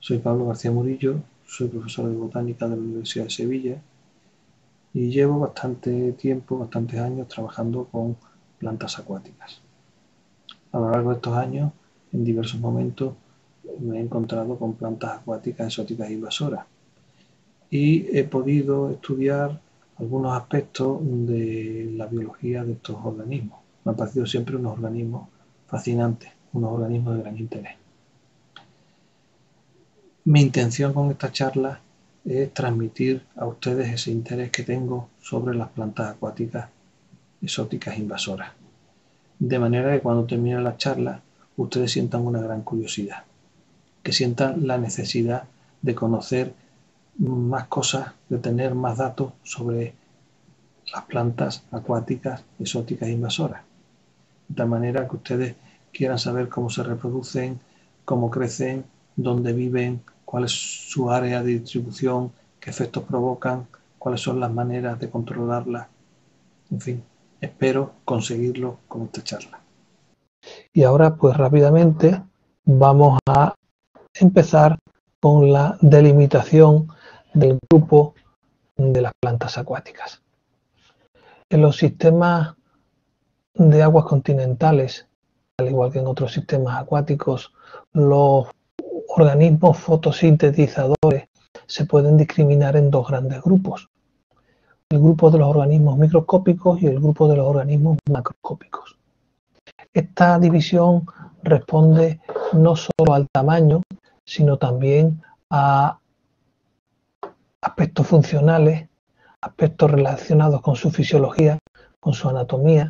Soy Pablo García Murillo, soy profesor de botánica de la Universidad de Sevilla y llevo bastante tiempo, bastantes años trabajando con plantas acuáticas. A lo largo de estos años, en diversos momentos, me he encontrado con plantas acuáticas exóticas e invasoras y he podido estudiar algunos aspectos de la biología de estos organismos. Me han parecido siempre unos organismos fascinantes, unos organismos de gran interés. Mi intención con esta charla es transmitir a ustedes ese interés que tengo sobre las plantas acuáticas exóticas invasoras. De manera que cuando termine la charla, ustedes sientan una gran curiosidad, que sientan la necesidad de conocer más cosas, de tener más datos sobre las plantas acuáticas exóticas invasoras. De tal manera que ustedes quieran saber cómo se reproducen, cómo crecen, dónde viven, cuál es su área de distribución, qué efectos provocan, cuáles son las maneras de controlarlas. En fin, espero conseguirlo con esta charla. Y ahora, pues rápidamente, vamos a empezar con la delimitación del grupo de las plantas acuáticas. En los sistemas de aguas continentales, al igual que en otros sistemas acuáticos, los organismos fotosintetizadores se pueden discriminar en dos grandes grupos: el grupo de los organismos microscópicos y el grupo de los organismos macroscópicos. Esta división responde no solo al tamaño, sino también a aspectos funcionales, aspectos relacionados con su fisiología, con su anatomía,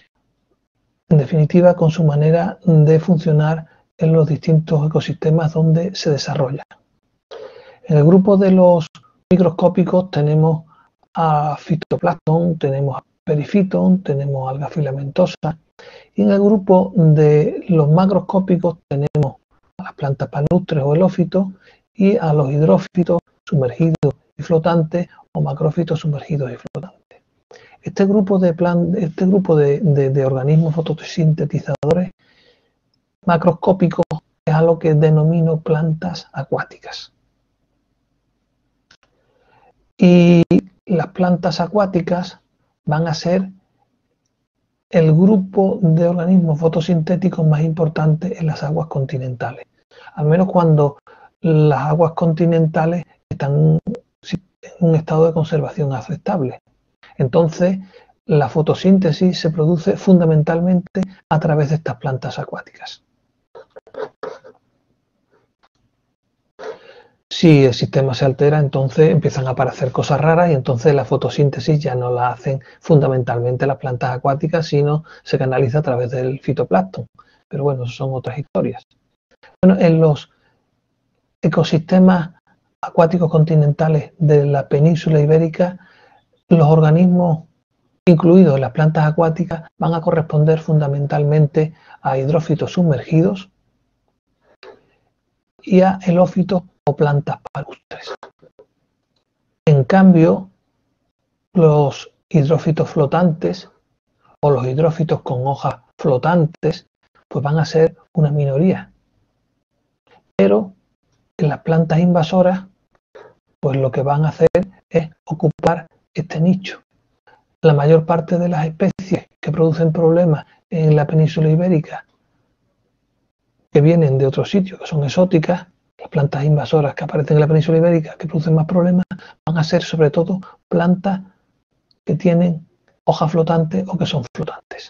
en definitiva con su manera de funcionar en los distintos ecosistemas donde se desarrolla. En el grupo de los microscópicos tenemos a fitoplancton, tenemos a perifiton, tenemos algas filamentosas, y en el grupo de los macroscópicos tenemos a las plantas palustres o helófitos y a los hidrófitos sumergidos y flotantes o macrófitos sumergidos y flotantes. Este grupo de organismos fotosintetizadores macroscópicos es a lo que denomino plantas acuáticas. Y las plantas acuáticas van a ser el grupo de organismos fotosintéticos más importante en las aguas continentales, al menos cuando las aguas continentales están en un estado de conservación aceptable. Entonces, la fotosíntesis se produce fundamentalmente a través de estas plantas acuáticas. Si el sistema se altera, entonces empiezan a aparecer cosas raras y entonces la fotosíntesis ya no la hacen fundamentalmente las plantas acuáticas, sino se canaliza a través del fitoplancton. Pero bueno, eso son otras historias. Bueno, en los ecosistemas acuáticos continentales de la península ibérica, los organismos incluidos en las plantas acuáticas van a corresponder fundamentalmente a hidrófitos sumergidos y a helófitos o plantas palustres. En cambio, los hidrófitos flotantes o los hidrófitos con hojas flotantes pues van a ser una minoría. Pero en las plantas invasoras pues lo que van a hacer es ocupar este nicho. La mayor parte de las especies que producen problemas en la península ibérica, que vienen de otros sitios, que son exóticas, las plantas invasoras que aparecen en la península ibérica, que producen más problemas, van a ser sobre todo plantas que tienen hojas flotantes o que son flotantes.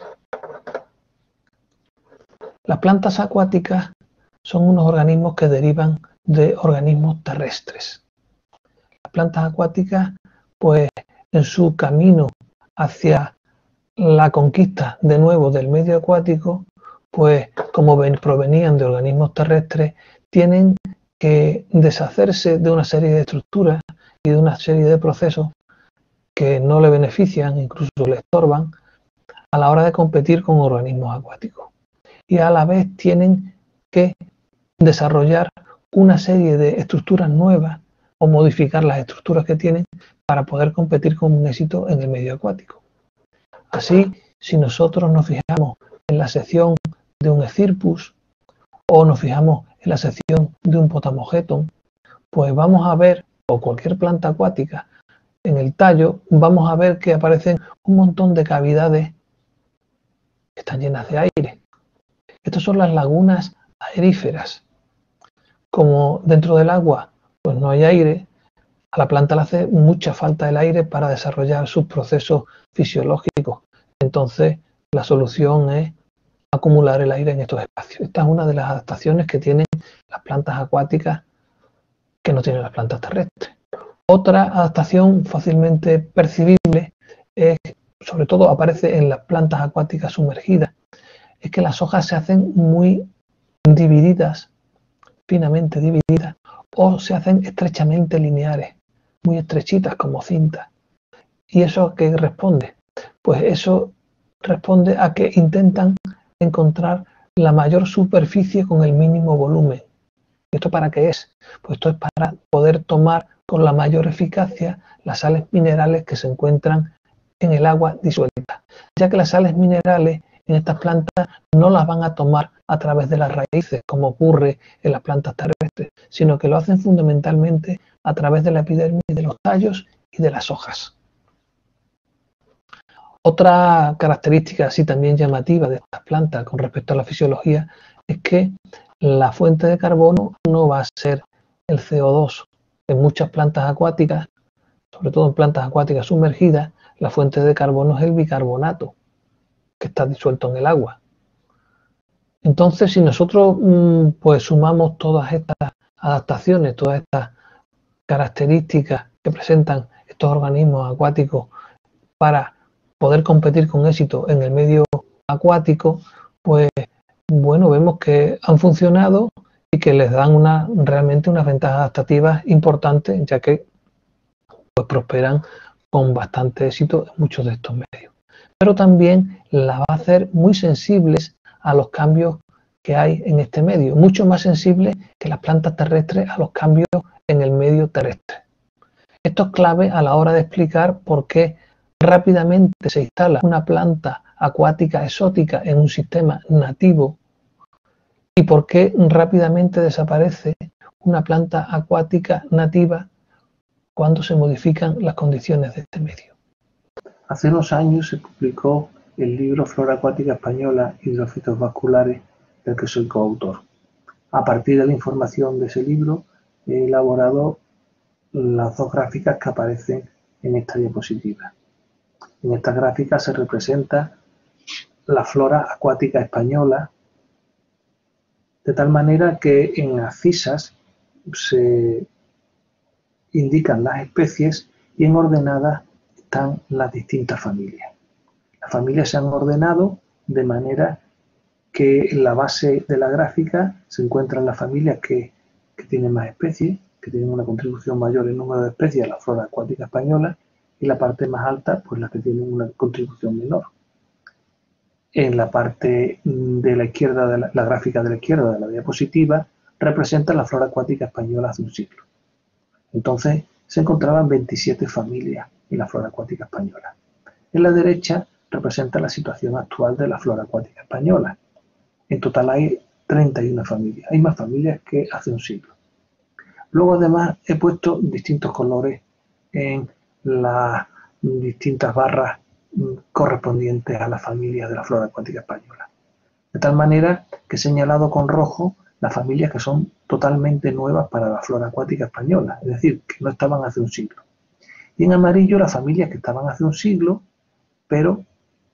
Las plantas acuáticas son unos organismos que derivan de organismos terrestres. Las plantas acuáticas, pues en su camino hacia la conquista de nuevo del medio acuático, pues como provenían de organismos terrestres, tienen que deshacerse de una serie de estructuras y de una serie de procesos que no le benefician, incluso le estorban, a la hora de competir con organismos acuáticos. Y a la vez tienen que desarrollar una serie de estructuras nuevas o modificar las estructuras que tienen para poder competir con un éxito en el medio acuático. Así, si nosotros nos fijamos en la sección de un Escirpus o nos fijamos en la sección de un Potamogeton, pues vamos a ver, o cualquier planta acuática, en el tallo vamos a ver que aparecen un montón de cavidades que están llenas de aire. Estas son las lagunas aeríferas. Como dentro del agua pues no hay aire, a la planta le hace mucha falta el aire para desarrollar sus procesos fisiológicos. Entonces la solución es acumular el aire en estos espacios. Esta es una de las adaptaciones que tienen las plantas acuáticas que no tienen las plantas terrestres. Otra adaptación fácilmente percibible es, sobre todo aparece en las plantas acuáticas sumergidas, es que las hojas se hacen muy divididas, finamente divididas, o se hacen estrechamente lineares, muy estrechitas como cintas. ¿Y eso a qué responde? Pues eso responde a que intentan encontrar la mayor superficie con el mínimo volumen. ¿Esto para qué es? Pues esto es para poder tomar con la mayor eficacia las sales minerales que se encuentran en el agua disuelta, ya que las sales minerales en estas plantas no las van a tomar a través de las raíces, como ocurre en las plantas terrestres, sino que lo hacen fundamentalmente a través de la epidermis de los tallos y de las hojas. Otra característica así también llamativa de estas plantas con respecto a la fisiología es que la fuente de carbono no va a ser el CO2. En muchas plantas acuáticas, sobre todo en plantas acuáticas sumergidas, la fuente de carbono es el bicarbonato, que está disuelto en el agua. Entonces, si nosotros pues sumamos todas estas adaptaciones, todas estas características que presentan estos organismos acuáticos para poder competir con éxito en el medio acuático, pues bueno, vemos que han funcionado y que les dan realmente unas ventajas adaptativas importantes, ya que pues prosperan con bastante éxito en muchos de estos medios. Pero también las va a hacer muy sensibles a los cambios que hay en este medio, mucho más sensibles que las plantas terrestres a los cambios en el medio terrestre. Esto es clave a la hora de explicar por qué rápidamente se instala una planta acuática exótica en un sistema nativo y por qué rápidamente desaparece una planta acuática nativa cuando se modifican las condiciones de este medio. Hace unos años se publicó el libro Flora acuática española, hidrofitos vasculares, del que soy coautor. A partir de la información de ese libro he elaborado las dos gráficas que aparecen en esta diapositiva. En esta gráfica se representa la flora acuática española, de tal manera que en abscisas se indican las especies y en ordenadas están las distintas familias. Las familias se han ordenado de manera que en la base de la gráfica se encuentran las familias que tienen más especies, que tienen una contribución mayor en número de especies a la flora acuática española, y la parte más alta, pues las que tienen una contribución menor. En la parte de la izquierda, la gráfica de la izquierda de la diapositiva, representa la flora acuática española hace un siglo. Entonces se encontraban 27 familias en la flora acuática española. En la derecha representa la situación actual de la flora acuática española. En total hay 31 familias. Hay más familias que hace un siglo. Luego además he puesto distintos colores en las distintas barras correspondientes a las familias de la flora acuática española. De tal manera que he señalado con rojo las familias que son totalmente nuevas para la flora acuática española, es decir, que no estaban hace un siglo. Y en amarillo las familias que estaban hace un siglo, pero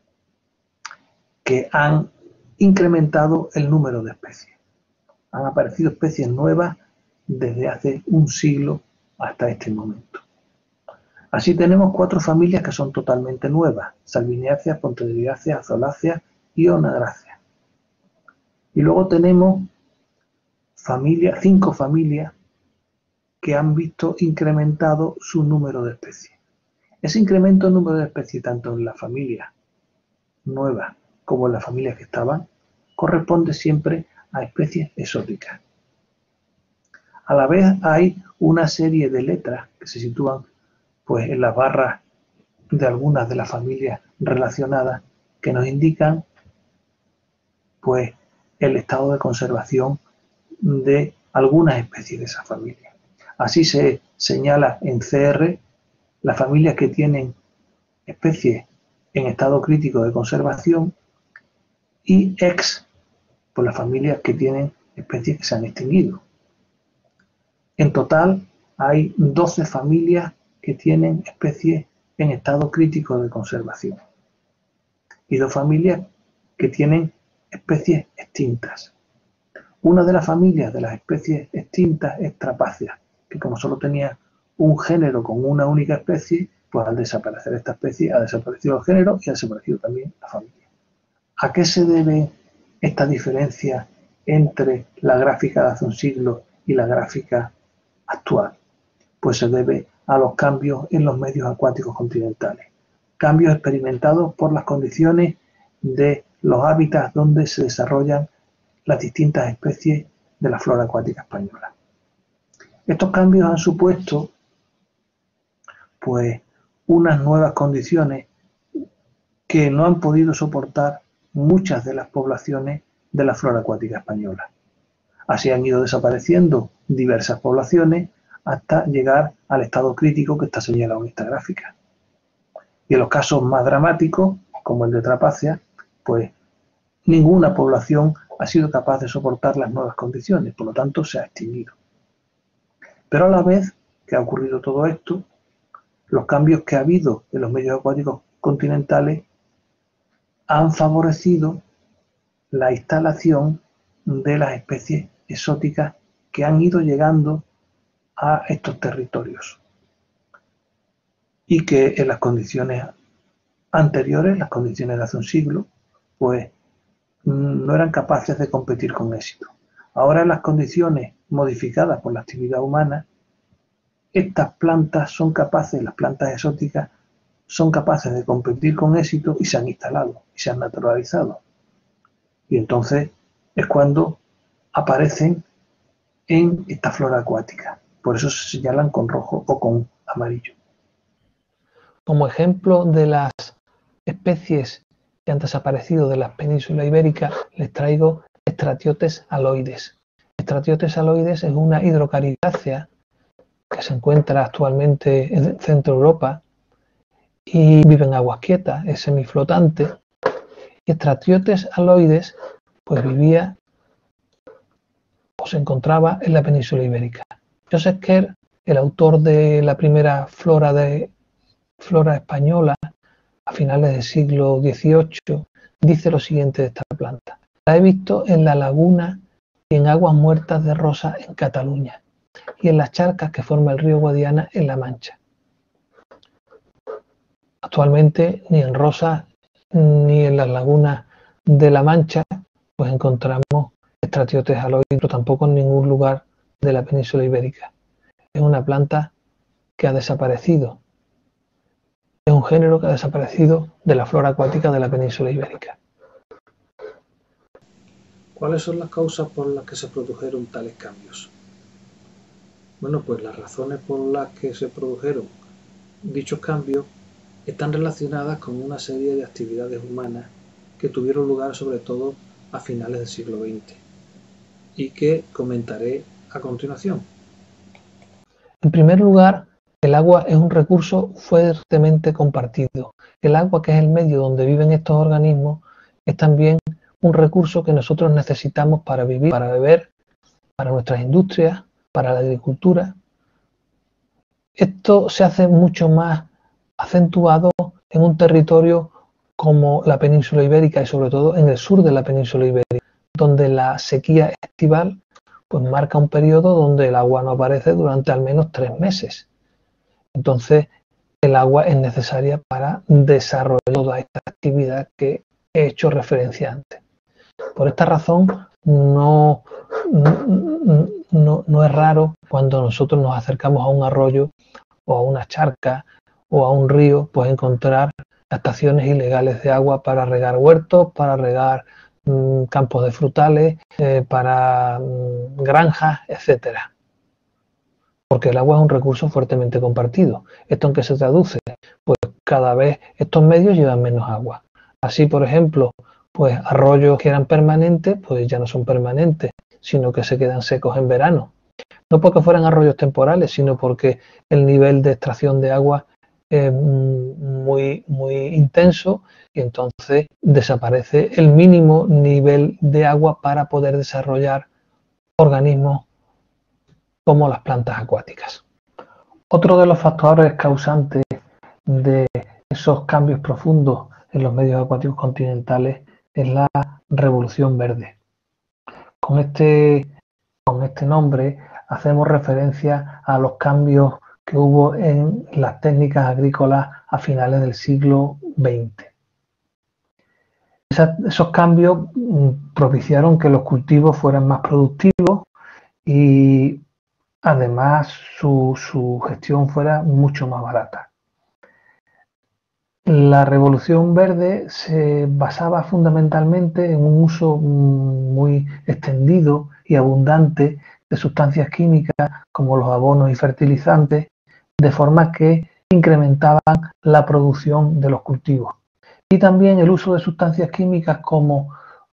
que han incrementado el número de especies. Han aparecido especies nuevas desde hace un siglo hasta este momento. Así tenemos 4 familias que son totalmente nuevas: Salviniáceas, Pontederiáceas, Azoláceas y Onagráceas. Y luego tenemos 5 familias que han visto incrementado su número de especies. Ese incremento en número de especies, tanto en las familias nuevas como en las familias que estaban, corresponde siempre a especies exóticas. A la vez hay una serie de letras que se sitúan pues, en las barras de algunas de las familias relacionadas que nos indican pues, el estado de conservación de algunas especies de esa familia. Así se señala en CR las familias que tienen especies en estado crítico de conservación y EX por las familias que tienen especies que se han extinguido. En total hay 12 familias que tienen especies en estado crítico de conservación y 2 familias que tienen especies extintas. Una de las familias de las especies extintas es Trapácea, que como solo tenía un género con una única especie, pues al desaparecer esta especie ha desaparecido el género y ha desaparecido también la familia. ¿A qué se debe esta diferencia entre la gráfica de hace un siglo y la gráfica actual? Pues se debe a los cambios en los medios acuáticos continentales, cambios experimentados por las condiciones de los hábitats donde se desarrollan las distintas especies de la flora acuática española. Estos cambios han supuesto pues unas nuevas condiciones que no han podido soportar muchas de las poblaciones de la flora acuática española. Así han ido desapareciendo diversas poblaciones hasta llegar al estado crítico que está señalado en esta gráfica. Y en los casos más dramáticos, como el de Trapácea, pues ninguna población ha sido capaz de soportar las nuevas condiciones, por lo tanto se ha extinguido. Pero a la vez que ha ocurrido todo esto, los cambios que ha habido en los medios acuáticos continentales han favorecido la instalación de las especies exóticas que han ido llegando a estos territorios y que en las condiciones anteriores, las condiciones de hace un siglo, pues no eran capaces de competir con éxito. Ahora en las condiciones modificadas por la actividad humana, estas plantas son capaces, las plantas exóticas, son capaces de competir con éxito y se han instalado y se han naturalizado. Y entonces es cuando aparecen en esta flora acuática. Por eso se señalan con rojo o con amarillo. Como ejemplo de las especies que han desaparecido de la península ibérica, les traigo Stratiotes aloides. Stratiotes aloides es una hidrocaridácea que se encuentra actualmente en Centro Europa y vive en aguas quietas, es semiflotante. Y Stratiotes aloides pues vivía o se encontraba en la península ibérica. Joseph Kerr, el autor de la primera flora española a finales del siglo XVIII, dice lo siguiente de esta planta: la he visto en la laguna y en aguas muertas de Rosa en Cataluña y en las charcas que forma el río Guadiana en La Mancha. Actualmente ni en Rosa ni en las lagunas de La Mancha pues encontramos Stratiotes aloides, pero tampoco en ningún lugar de la península ibérica. Es una planta que ha desaparecido. Es un género que ha desaparecido de la flora acuática de la península ibérica. ¿Cuáles son las causas por las que se produjeron tales cambios? Bueno, pues las razones por las que se produjeron dichos cambios están relacionadas con una serie de actividades humanas que tuvieron lugar sobre todo a finales del siglo XX y que comentaré a continuación. En primer lugar, el agua es un recurso fuertemente compartido. El agua, que es el medio donde viven estos organismos, es también un recurso que nosotros necesitamos para vivir, para beber, para nuestras industrias, para la agricultura. Esto se hace mucho más acentuado en un territorio como la península ibérica y sobre todo en el sur de la península ibérica, donde la sequía estival pues marca un periodo donde el agua no aparece durante al menos 3 meses. Entonces el agua es necesaria para desarrollar toda esta actividad que he hecho referencia antes. Por esta razón no es raro cuando nosotros nos acercamos a un arroyo o a una charca o a un río, pues encontrar estaciones ilegales de agua para regar huertos, para regar campos de frutales, para granjas, etcétera. Porque el agua es un recurso fuertemente compartido. ¿Esto en qué se traduce? Pues cada vez estos medios llevan menos agua. Así, por ejemplo, pues arroyos que eran permanentes, pues ya no son permanentes. sino que se quedan secos en verano. No porque fueran arroyos temporales, sino porque el nivel de extracción de agua es muy intenso y entonces desaparece el mínimo nivel de agua para poder desarrollar organismos como las plantas acuáticas. Otro de los factores causantes de esos cambios profundos en los medios acuáticos continentales es la revolución verde. Con este nombre hacemos referencia a los cambios que hubo en las técnicas agrícolas a finales del siglo XX. Esos cambios propiciaron que los cultivos fueran más productivos y además su gestión fuera mucho más barata. La revolución verde se basaba fundamentalmente en un uso muy extendido y abundante de sustancias químicas como los abonos y fertilizantes, de forma que incrementaban la producción de los cultivos. Y también el uso de sustancias químicas como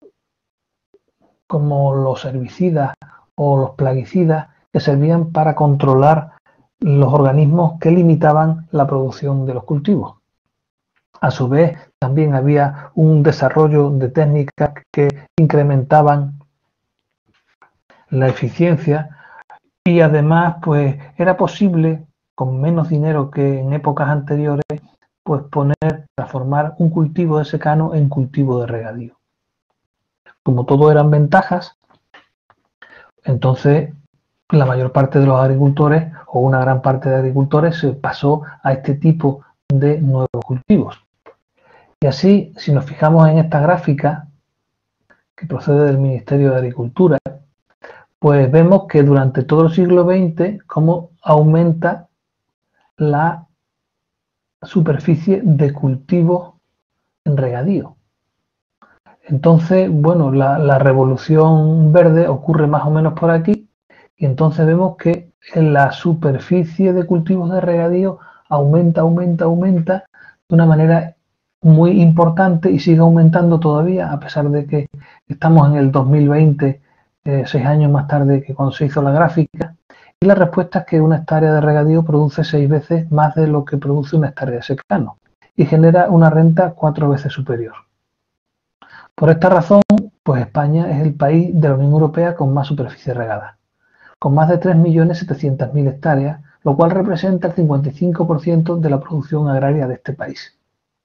los herbicidas o los plaguicidas, que servían para controlar los organismos que limitaban la producción de los cultivos. A su vez, también había un desarrollo de técnicas que incrementaban la eficiencia y además pues era posible, con menos dinero que en épocas anteriores, pues transformar un cultivo de secano en cultivo de regadío. Como todo eran ventajas, entonces la mayor parte de los agricultores o una gran parte de agricultores se pasó a este tipo de nuevos cultivos. Y así, si nos fijamos en esta gráfica que procede del Ministerio de Agricultura, pues vemos que durante todo el siglo XX cómo aumenta la superficie de cultivo en regadío. Entonces, bueno, la revolución verde ocurre más o menos por aquí y entonces vemos que en la superficie de cultivos de regadío aumenta de una manera muy importante y sigue aumentando todavía, a pesar de que estamos en el 2020, 6 años más tarde que cuando se hizo la gráfica. Y la respuesta es que una hectárea de regadío produce 6 veces más de lo que produce una hectárea de secano y genera una renta 4 veces superior. Por esta razón, pues España es el país de la Unión Europea con más superficie regada, con más de 3.700.000 hectáreas, lo cual representa el 55% de la producción agraria de este país.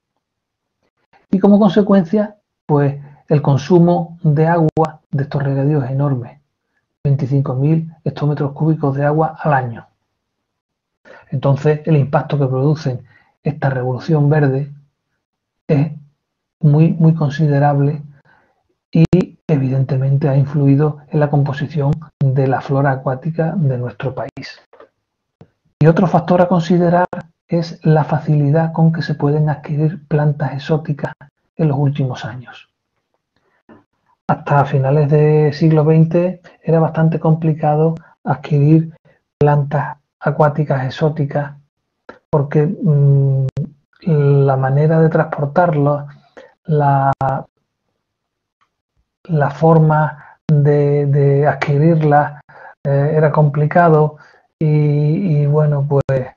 Y como consecuencia, pues el consumo de agua de estos regadíos es enorme, 25.000 hectómetros cúbicos de agua al año. Entonces, el impacto que produce esta revolución verde es muy considerable y evidentemente ha influido en la composición de la flora acuática de nuestro país. Y otro factor a considerar es la facilidad con que se pueden adquirir plantas exóticas en los últimos años. Hasta finales del siglo XX era bastante complicado adquirir plantas acuáticas exóticas porque la manera de transportarlas, la forma de adquirirlas era complicado y bueno, pues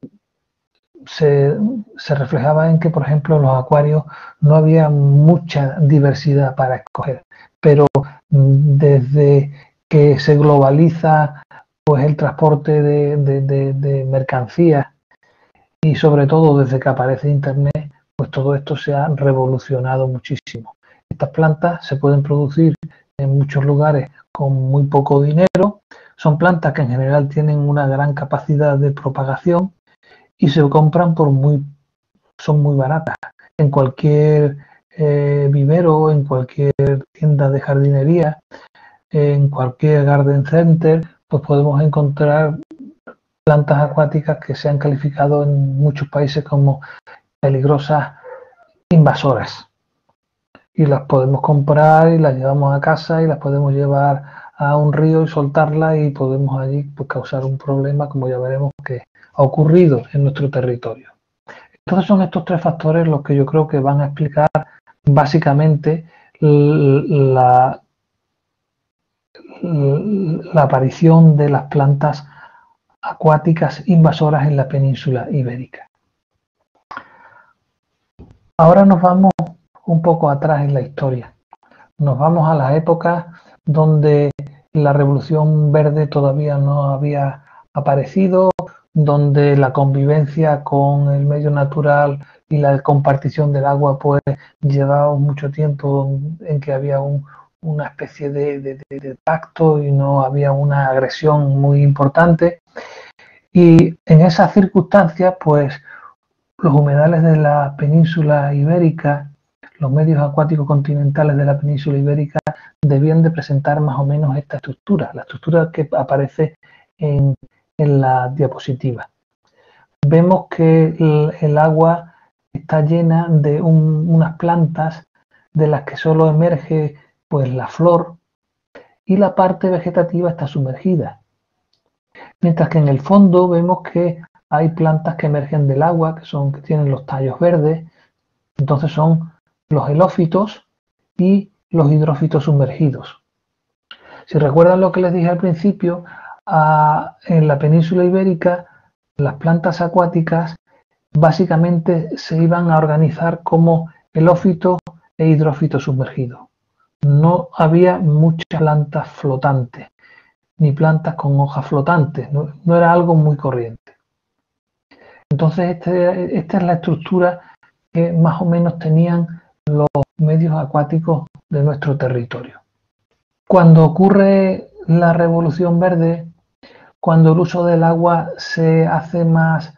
se reflejaba en que, por ejemplo, en los acuarios no había mucha diversidad para escoger, pero desde que se globaliza pues el transporte de mercancías y sobre todo desde que aparece Internet, pues todo esto se ha revolucionado muchísimo. Estas plantas se pueden producir en muchos lugares con muy poco dinero, son plantas que en general tienen una gran capacidad de propagación y se compran son muy baratas. En cualquier vivero, en cualquier tienda de jardinería, en cualquier garden center, pues podemos encontrar plantas acuáticas que se han calificado en muchos países como peligrosas invasoras. Y las podemos comprar y las llevamos a casa y las podemos llevar a un río y soltarlas y podemos allí pues causar un problema, como ya veremos que ha ocurrido en nuestro territorio. Entonces son estos tres factores los que yo creo que van a explicar básicamente la la aparición de las plantas acuáticas invasoras en la península ibérica. Ahora nos vamos un poco atrás en la historia. Nos vamos a las épocas donde la Revolución Verde todavía no había aparecido, donde la convivencia con el medio natural y la compartición del agua pues llevaba mucho tiempo en que había una especie de pacto y no había una agresión muy importante. Y en esas circunstancias pues los humedales de la península ibérica, los medios acuáticos continentales de la península ibérica debían de presentar más o menos esta estructura, la estructura que aparece en la diapositiva. Vemos que el agua está llena de unas plantas de las que solo emerge pues la flor y la parte vegetativa está sumergida. Mientras que en el fondo vemos que hay plantas que emergen del agua, que tienen los tallos verdes, entonces son los helófitos y los hidrófitos sumergidos. Si recuerdan lo que les dije al principio, en la península ibérica las plantas acuáticas básicamente se iban a organizar como helófitos e hidrófitos sumergidos. No había muchas plantas flotantes, ni plantas con hojas flotantes, no era algo muy corriente. Entonces esta es la estructura que más o menos tenían los medios acuáticos de nuestro territorio. Cuando ocurre la Revolución Verde, cuando el uso del agua se hace más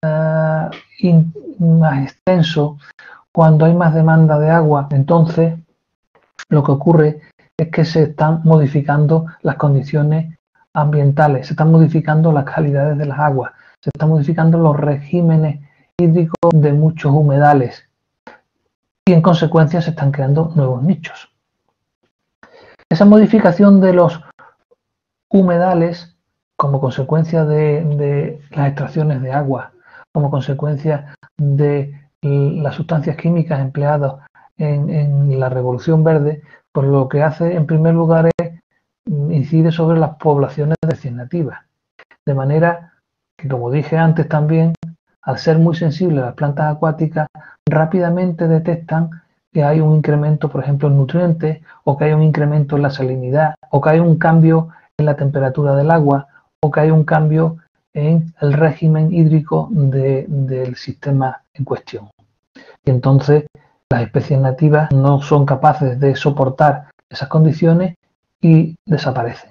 extenso, cuando hay más demanda de agua, entonces lo que ocurre es que se están modificando las condiciones ambientales, se están modificando las calidades de las aguas, se están modificando los regímenes hídricos de muchos humedales y en consecuencia se están creando nuevos nichos. Esa modificación de los humedales como consecuencia de las extracciones de agua, como consecuencia de las sustancias químicas empleadas en la Revolución Verde, pues lo que hace en primer lugar es incide sobre las poblaciones recién nativas. De manera que, como dije antes también, al ser muy sensibles las plantas acuáticas, rápidamente detectan que hay un incremento, por ejemplo, en nutrientes, o que hay un incremento en la salinidad, o que hay un cambio en la temperatura del agua, o que hay un cambio en el régimen hídrico del sistema en cuestión. Y entonces las especies nativas no son capaces de soportar esas condiciones y desaparecen.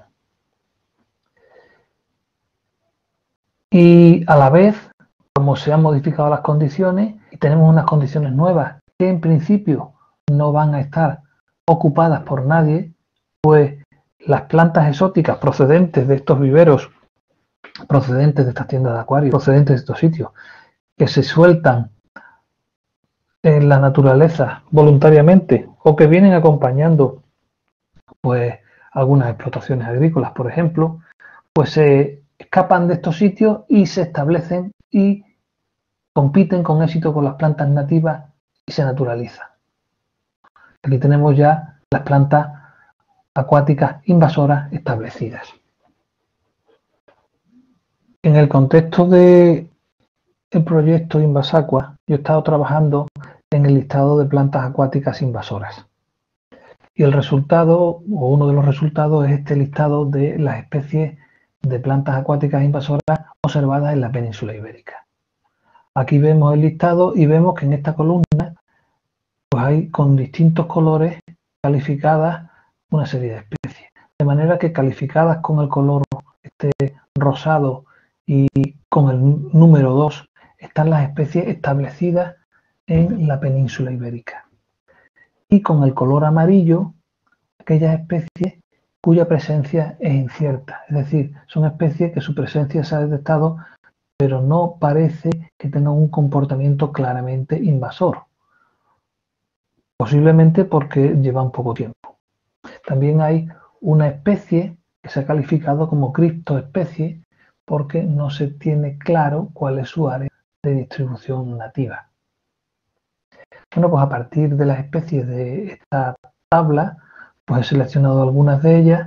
Y a la vez, como se han modificado las condiciones y tenemos unas condiciones nuevas que en principio no van a estar ocupadas por nadie, pues las plantas exóticas procedentes de estos viveros, procedentes de estas tiendas de acuario, procedentes de estos sitios, que se sueltan en la naturaleza voluntariamente o que vienen acompañando pues algunas explotaciones agrícolas, por ejemplo, pues se escapan de estos sitios y se establecen y compiten con éxito con las plantas nativas y se naturalizan. Aquí tenemos ya las plantas acuáticas invasoras establecidas. En el contexto del proyecto Invasacua, yo he estado trabajando en el listado de plantas acuáticas invasoras. Y el resultado, o uno de los resultados, es este listado de las especies de plantas acuáticas invasoras observadas en la península ibérica. Aquí vemos el listado y vemos que en esta columna pues hay con distintos colores calificadas una serie de especies. De manera que calificadas con el color rosado y con el número 2 están las especies establecidas en la península ibérica. Y con el color amarillo, aquellas especies cuya presencia es incierta. Es decir, son especies que su presencia se ha detectado, pero no parece que tengan un comportamiento claramente invasor. Posiblemente porque llevan poco tiempo. También hay una especie que se ha calificado como criptoespecie porque no se tiene claro cuál es su área de distribución nativa. Bueno, pues a partir de las especies de esta tabla, pues he seleccionado algunas de ellas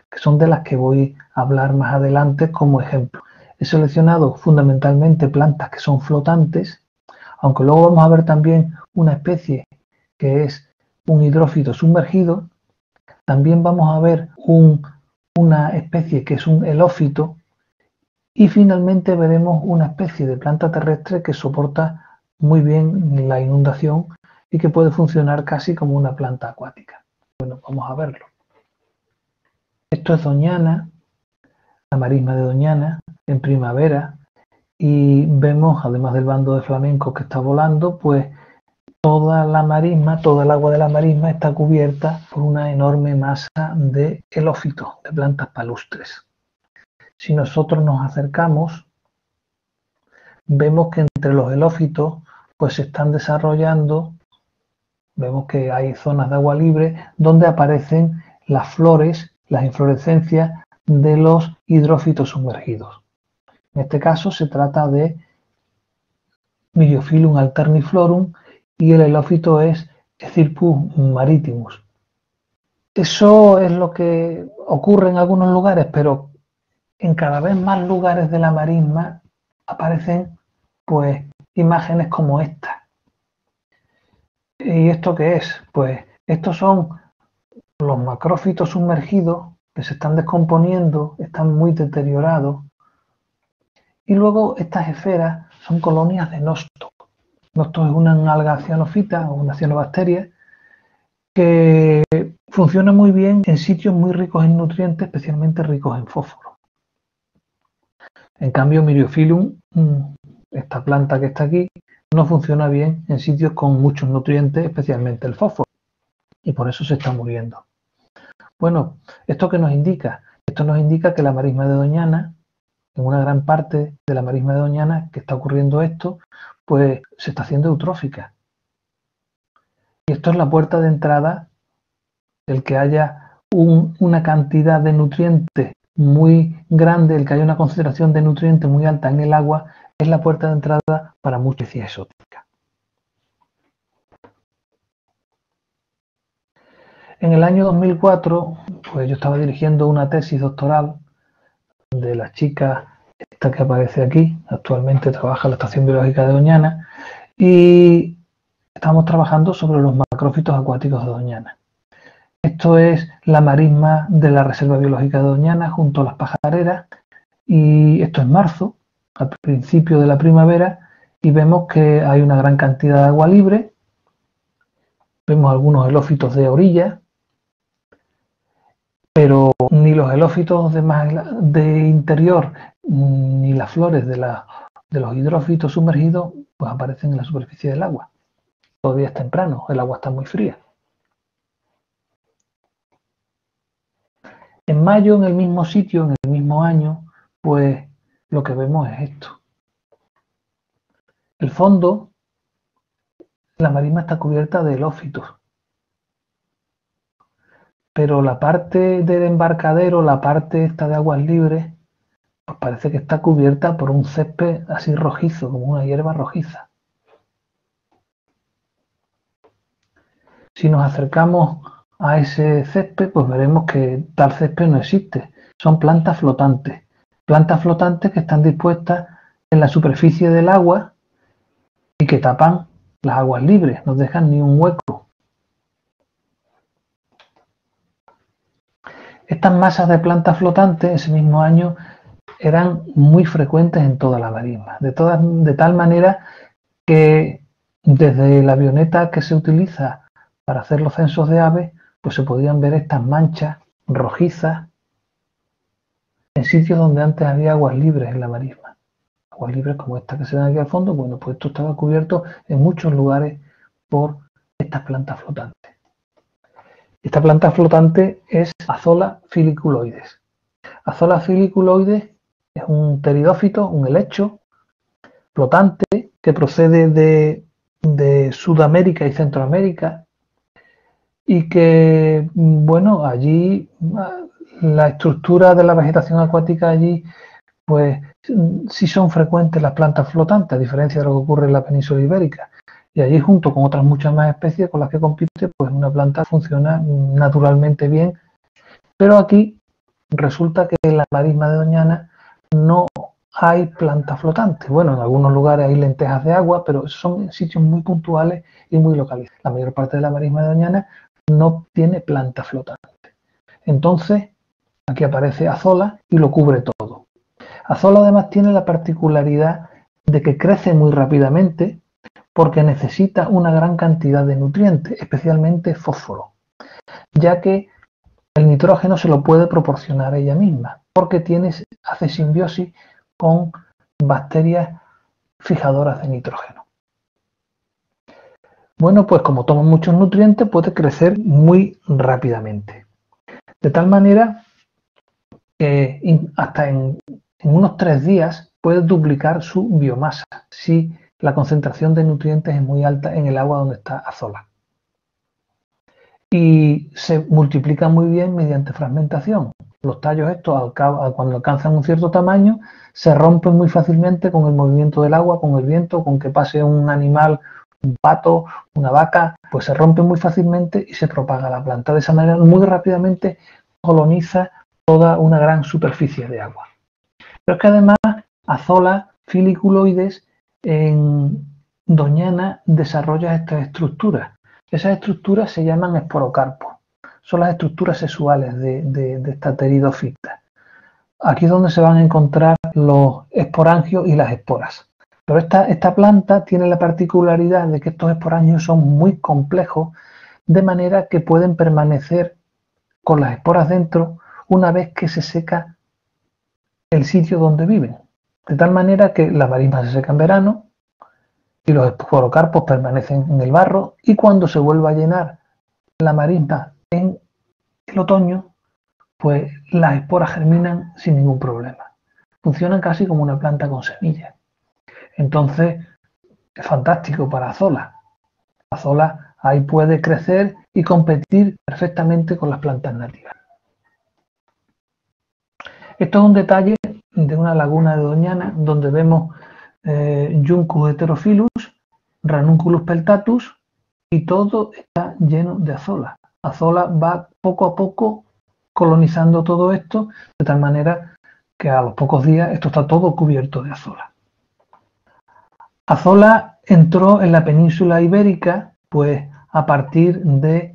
que son de las que voy a hablar más adelante como ejemplo. He seleccionado fundamentalmente plantas que son flotantes, aunque luego vamos a ver también una especie que es un hidrófito sumergido. También vamos a ver una especie que es un helófito, y finalmente veremos una especie de planta terrestre que soporta muy bien la inundación y que puede funcionar casi como una planta acuática. Bueno, vamos a verlo. Esto es doñana, la marisma de doñana en primavera, y vemos, además del bando de flamencos que está volando, pues toda la marisma, toda el agua de la marisma está cubierta por una enorme masa de helófitos, de plantas palustres. Si nosotros nos acercamos, vemos que entre los helófitos pues se están desarrollando, vemos que hay zonas de agua libre donde aparecen las flores, las inflorescencias de los hidrófitos sumergidos. En este caso se trata de Myriophyllum alterniflorum y el helófito es Scirpus maritimus. Eso es lo que ocurre en algunos lugares, pero en cada vez más lugares de la marisma aparecen pues imágenes como esta. ¿Y esto qué es? Pues estos son los macrófitos sumergidos que se están descomponiendo, están muy deteriorados, y luego estas esferas son colonias de nosto. Nosto es una alga cianofita o una cianobacteria que funciona muy bien en sitios muy ricos en nutrientes, especialmente ricos en fósforo. En cambio, Myriophyllum, esta planta que está aquí, no funciona bien en sitios con muchos nutrientes, especialmente el fósforo, y por eso se está muriendo. Bueno, ¿esto qué nos indica? Esto nos indica que la marisma de Doñana, en una gran parte de la marisma de Doñana que está ocurriendo esto, pues se está haciendo eutrófica. Y esto es la puerta de entrada, el que haya una cantidad de nutrientes muy grande, el que haya una concentración de nutrientes muy alta en el agua, es la puerta de entrada para muchas especies exóticas. En el año 2004, pues yo estaba dirigiendo una tesis doctoral de la chica esta que aparece aquí, actualmente trabaja en la Estación Biológica de Doñana, y estamos trabajando sobre los macrófitos acuáticos de Doñana. Esto es la marisma de la Reserva Biológica de Doñana junto a las pajareras, y esto es marzo, al principio de la primavera, y vemos que hay una gran cantidad de agua libre, vemos algunos helófitos de orilla, pero ni los helófitos de interior ni las flores de los hidrófitos sumergidos pues aparecen en la superficie del agua. Todavía es temprano, el agua está muy fría. En mayo, en el mismo sitio, en el mismo año, pues lo que vemos es esto. El fondo, la marisma está cubierta de helófitos, pero la parte del embarcadero, la parte esta de aguas libres, pues parece que está cubierta por un césped así rojizo, como una hierba rojiza. Si nos acercamos a ese césped, pues veremos que tal césped no existe. Son plantas flotantes que están dispuestas en la superficie del agua y que tapan las aguas libres, no dejan ni un hueco. Estas masas de plantas flotantes ese mismo año eran muy frecuentes en toda la marisma, de tal manera que desde la avioneta que se utiliza para hacer los censos de aves, pues se podían ver estas manchas rojizas en sitios donde antes había aguas libres en la marisma. Aguas libres como esta que se ven aquí al fondo, bueno, pues esto estaba cubierto en muchos lugares por estas plantas flotantes. Esta planta flotante es Azolla filiculoides. Azolla filiculoides es un pteridófito, un helecho flotante que procede de Sudamérica y Centroamérica y que, bueno, allí la estructura de la vegetación acuática allí, pues sí son frecuentes las plantas flotantes, a diferencia de lo que ocurre en la península ibérica. Y allí, junto con otras muchas más especies con las que compite, pues una planta funciona naturalmente bien. Pero aquí resulta que en la marisma de Doñana no hay plantas flotantes. Bueno, en algunos lugares hay lentejas de agua, pero son sitios muy puntuales y muy localizados. La mayor parte de la marisma de Doñana no tiene plantas flotantes. Entonces, aquí aparece Azola y lo cubre todo. Azola además tiene la particularidad de que crece muy rápidamente porque necesita una gran cantidad de nutrientes, especialmente fósforo, ya que el nitrógeno se lo puede proporcionar ella misma, porque hace simbiosis con bacterias fijadoras de nitrógeno. Bueno, pues como toma muchos nutrientes, puede crecer muy rápidamente. De tal manera que hasta en unos 3 días puede duplicar su biomasa si la concentración de nutrientes es muy alta en el agua donde está Azola. Y se multiplica muy bien mediante fragmentación. Los tallos estos, cuando alcanzan un cierto tamaño, se rompen muy fácilmente con el movimiento del agua, con el viento, con que pase un animal, un pato, una vaca, pues se rompen muy fácilmente y se propaga la planta. De esa manera, muy rápidamente coloniza toda una gran superficie de agua. Pero es que además, Azola filiculoides en Doñana desarrolla estas estructuras. Esas estructuras se llaman esporocarpos. Son las estructuras sexuales de esta pteridofita. Aquí es donde se van a encontrar los esporangios y las esporas. Pero esta planta tiene la particularidad de que estos esporangios son muy complejos, de manera que pueden permanecer con las esporas dentro una vez que se seca el sitio donde viven. De tal manera que la marisma se seca en verano y los esporocarpos permanecen en el barro, y cuando se vuelva a llenar la marisma en el otoño, pues las esporas germinan sin ningún problema. Funcionan casi como una planta con semillas. Entonces, es fantástico para Azola. Azola ahí puede crecer y competir perfectamente con las plantas nativas. Esto es un detalle de una laguna de Doñana donde vemos Juncus heterophyllus, Ranunculus peltatus, y todo está lleno de Azola. Azola va poco a poco colonizando todo esto, de tal manera que a los pocos días esto está todo cubierto de Azola. Azola entró en la península ibérica pues a partir de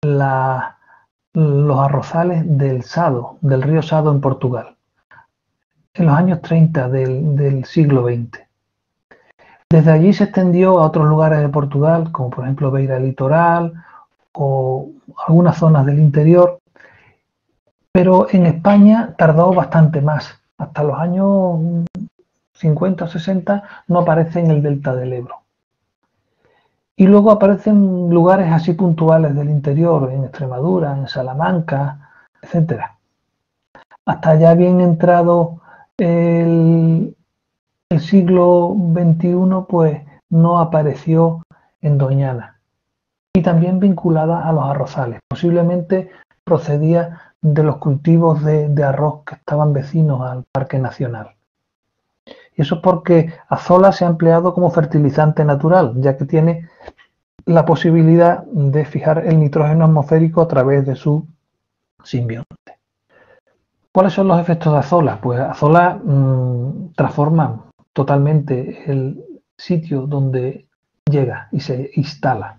los arrozales del Sado, del río Sado en Portugal, en los años 30 del siglo XX. Desde allí se extendió a otros lugares de Portugal, como por ejemplo Beira Litoral o algunas zonas del interior, pero en España tardó bastante más. Hasta los años 50 o 60 no aparece en el delta del Ebro. Y luego aparecen lugares así puntuales del interior, en Extremadura, en Salamanca, etc. Hasta ya bien entrado el siglo XXI, pues no apareció en Doñana. Y también vinculada a los arrozales. Posiblemente procedía de los cultivos de arroz que estaban vecinos al Parque Nacional. Y eso es porque Azola se ha empleado como fertilizante natural, ya que tiene la posibilidad de fijar el nitrógeno atmosférico a través de su simbionte. ¿Cuáles son los efectos de Azola? Pues Azola transforma totalmente el sitio donde llega y se instala.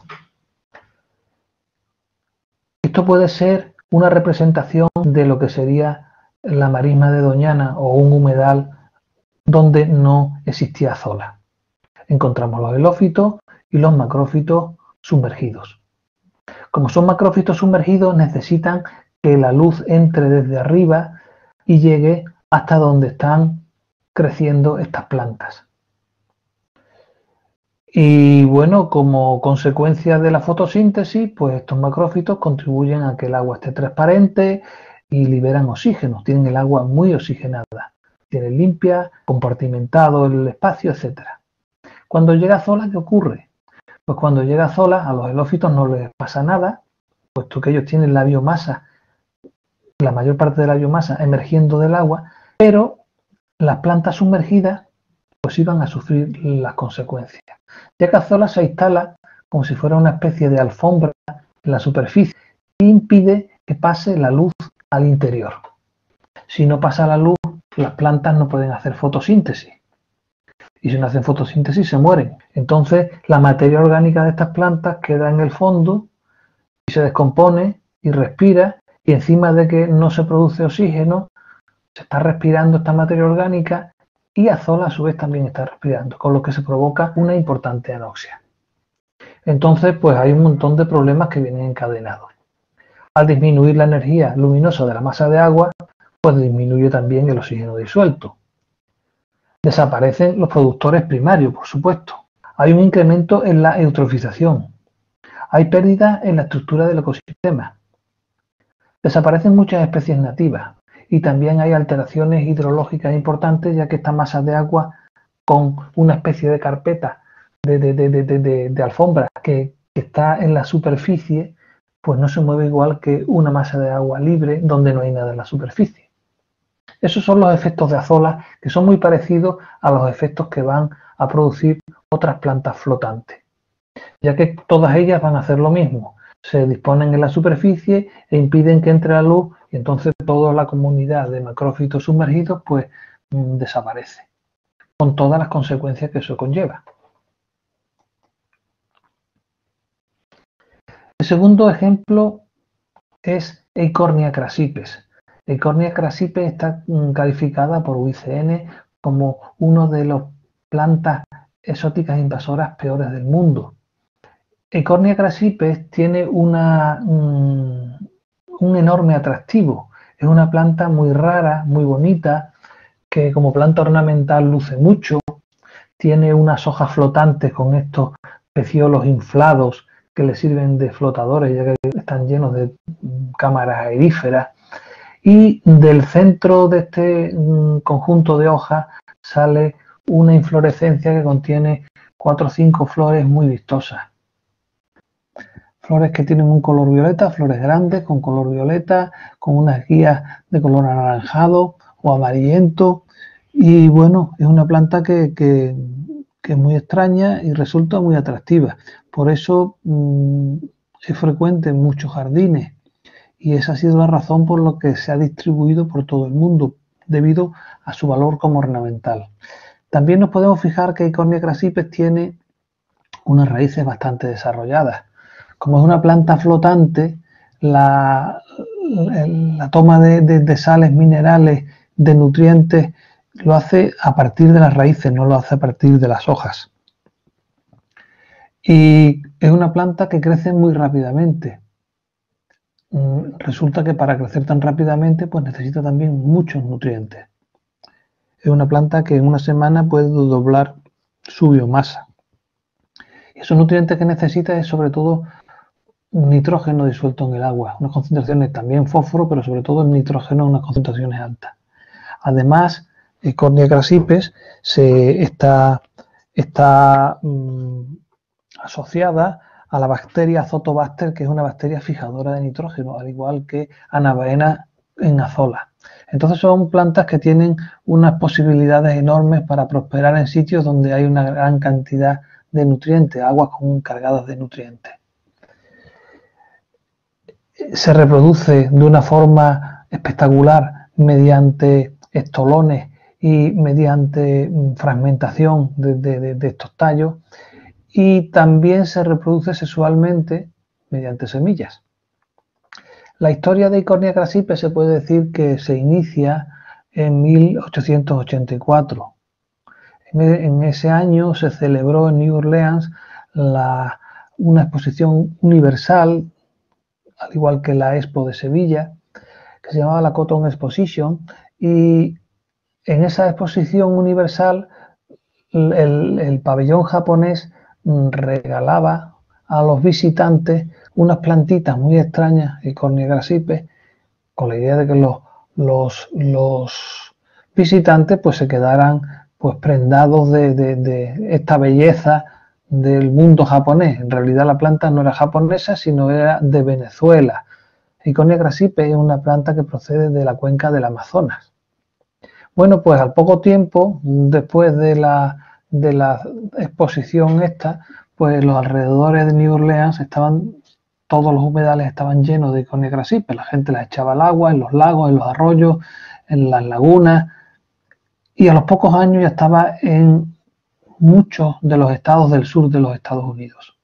Esto puede ser una representación de lo que sería la marisma de Doñana o un humedal donde no existía Azola. Encontramos los helófitos y los macrófitos sumergidos. Como son macrófitos sumergidos, necesitan que la luz entre desde arriba y llegue hasta donde están creciendo estas plantas. Y bueno, como consecuencia de la fotosíntesis, pues estos macrófitos contribuyen a que el agua esté transparente y liberan oxígeno. Tienen el agua muy oxigenada, tienen limpia, compartimentado el espacio, etc. Cuando llega Azola, ¿qué ocurre? Pues cuando llega Azola, a los helófitos no les pasa nada, puesto que ellos tienen la biomasa, la mayor parte de la biomasa emergiendo del agua, pero las plantas sumergidas pues iban a sufrir las consecuencias, ya que Azola se instala como si fuera una especie de alfombra en la superficie e impide que pase la luz al interior. Si no pasa la luz, las plantas no pueden hacer fotosíntesis. Y si no hacen fotosíntesis, se mueren. Entonces, la materia orgánica de estas plantas queda en el fondo y se descompone y respira, y encima de que no se produce oxígeno, se está respirando esta materia orgánica y Azola a su vez también está respirando, con lo que se provoca una importante anoxia. Entonces, pues hay un montón de problemas que vienen encadenados. Al disminuir la energía luminosa de la masa de agua, pues disminuye también el oxígeno disuelto. Desaparecen los productores primarios, por supuesto. Hay un incremento en la eutrofización. Hay pérdidas en la estructura del ecosistema. Desaparecen muchas especies nativas y también hay alteraciones hidrológicas importantes, ya que esta masa de agua, con una especie de carpeta de alfombra que está en la superficie, pues no se mueve igual que una masa de agua libre donde no hay nada en la superficie. Esos son los efectos de Azola, que son muy parecidos a los efectos que van a producir otras plantas flotantes, ya que todas ellas van a hacer lo mismo. Se disponen en la superficie e impiden que entre la luz, y entonces toda la comunidad de macrófitos sumergidos pues desaparece, con todas las consecuencias que eso conlleva. El segundo ejemplo es Eichhornia crassipes. Eichhornia crassipes está calificada por UICN como una de las plantas exóticas invasoras peores del mundo. Eichhornia crassipes tiene un enorme atractivo. Es una planta muy rara, muy bonita, que como planta ornamental luce mucho. Tiene unas hojas flotantes con estos peciolos inflados que le sirven de flotadores, ya que están llenos de cámaras aeríferas. Y del centro de este conjunto de hojas sale una inflorescencia que contiene 4 o 5 flores muy vistosas. Flores que tienen un color violeta, flores grandes con color violeta, con unas guías de color anaranjado o amarillento. Y bueno, es una planta que es muy extraña y resulta muy atractiva. Por eso es frecuente en muchos jardines. Y esa ha sido la razón por la que se ha distribuido por todo el mundo, debido a su valor como ornamental. También nos podemos fijar que Eichhornia crassipes tiene unas raíces bastante desarrolladas. Como es una planta flotante, la toma de sales minerales, de nutrientes, lo hace a partir de las raíces, no lo hace a partir de las hojas. Y es una planta que crece muy rápidamente. Resulta que para crecer tan rápidamente pues necesita también muchos nutrientes. Es una planta que en una semana puede doblar su biomasa. Y esos nutrientes que necesita es sobre todo nitrógeno disuelto en el agua, unas concentraciones también fósforo, pero sobre todo en nitrógeno, unas concentraciones altas. Además, Eichhornia crassipes está asociada a la bacteria Azotobacter, que es una bacteria fijadora de nitrógeno, al igual que Anabaena en Azola. Entonces son plantas que tienen unas posibilidades enormes para prosperar en sitios donde hay una gran cantidad de nutrientes, aguas cargadas de nutrientes. Se reproduce de una forma espectacular mediante estolones y mediante fragmentación de estos tallos, y también se reproduce sexualmente mediante semillas. La historia de Eichhornia crassipes se puede decir que se inicia en 1884. En ese año se celebró en New Orleans una exposición universal, al igual que la Expo de Sevilla, que se llamaba la Cotton Exposition, y en esa exposición universal el pabellón japonés regalaba a los visitantes unas plantitas muy extrañas, Eichhornia crassipes, con la idea de que los visitantes pues se quedaran pues prendados de esta belleza del mundo japonés. En realidad la planta no era japonesa, sino era de Venezuela. Eichhornia crassipes es una planta que procede de la cuenca del Amazonas. Bueno, pues al poco tiempo, después de la exposición esta, pues los alrededores de New Orleans todos los humedales estaban llenos de Eichhornia crassipes. La gente las echaba al agua, en los lagos, en los arroyos, en las lagunas, y a los pocos años ya estaba en muchos de los estados del sur de los Estados Unidos.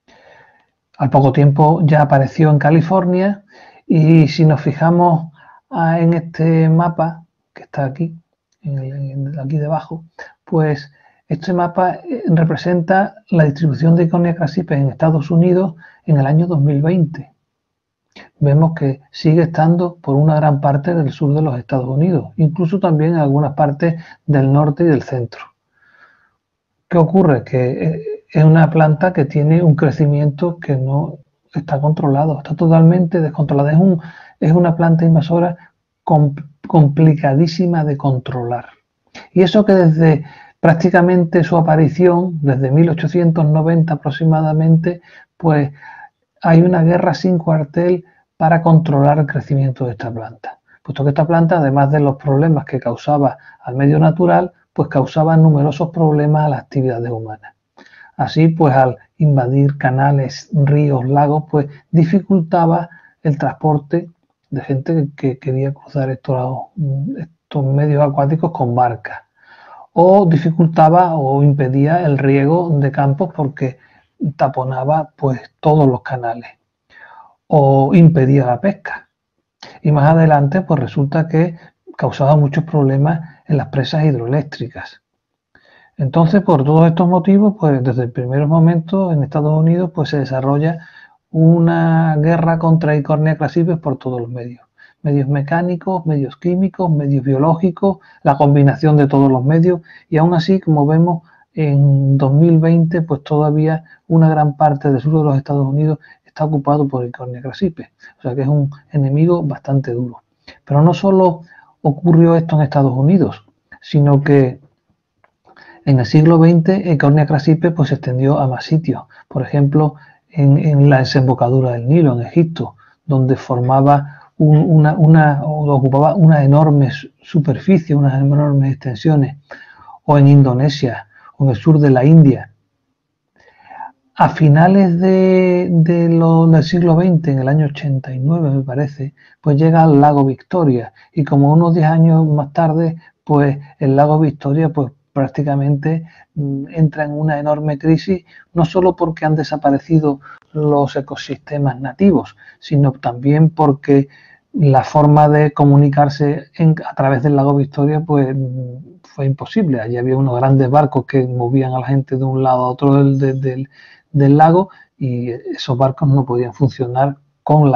Al poco tiempo ya apareció en California, y si nos fijamos en este mapa que está aquí, aquí debajo, pues este mapa representa la distribución de Eichhornia crassipes en Estados Unidos en el año 2020. Vemos que sigue estando por una gran parte del sur de los Estados Unidos, incluso también en algunas partes del norte y del centro. ¿Qué ocurre? Que es una planta que tiene un crecimiento que no está controlado, está totalmente descontrolada. Es una planta invasora complicadísima de controlar. Y eso que desde prácticamente su aparición, desde 1890 aproximadamente, pues hay una guerra sin cuartel para controlar el crecimiento de esta planta. Puesto que esta planta, además de los problemas que causaba al medio natural, pues causaba numerosos problemas a las actividades humanas. Así, pues al invadir canales, ríos, lagos, pues dificultaba el transporte de gente que quería cruzar estos medios acuáticos con barcas, o dificultaba o impedía el riego de campos porque taponaba pues todos los canales, o impedía la pesca. Y más adelante pues resulta que causaba muchos problemas en las presas hidroeléctricas. Entonces, por todos estos motivos, pues desde el primer momento en Estados Unidos pues se desarrolla una guerra contra Eichhornia crassipes por todos los medios. Medios mecánicos, medios químicos, medios biológicos, la combinación de todos los medios, y aún así, como vemos, en 2020 pues todavía una gran parte del sur de los Estados Unidos está ocupado por Eichhornia crassipes, o sea que es un enemigo bastante duro. Pero no solo ocurrió esto en Estados Unidos, sino que en el siglo XX Eichhornia crassipes pues se extendió a más sitios, por ejemplo en la desembocadura del Nilo, en Egipto, donde formaba ocupaba una enorme superficie, unas enormes extensiones, o en Indonesia, o en el sur de la India. A finales del siglo XX, en el año 89 me parece, pues llega al lago Victoria, y como unos 10 años más tarde, pues el lago Victoria pues prácticamente entra en una enorme crisis, no solo porque han desaparecido los ecosistemas nativos, sino también porque la forma de comunicarse a través del lago Victoria pues fue imposible. Allí había unos grandes barcos que movían a la gente de un lado a otro del lago, y esos barcos no podían funcionar con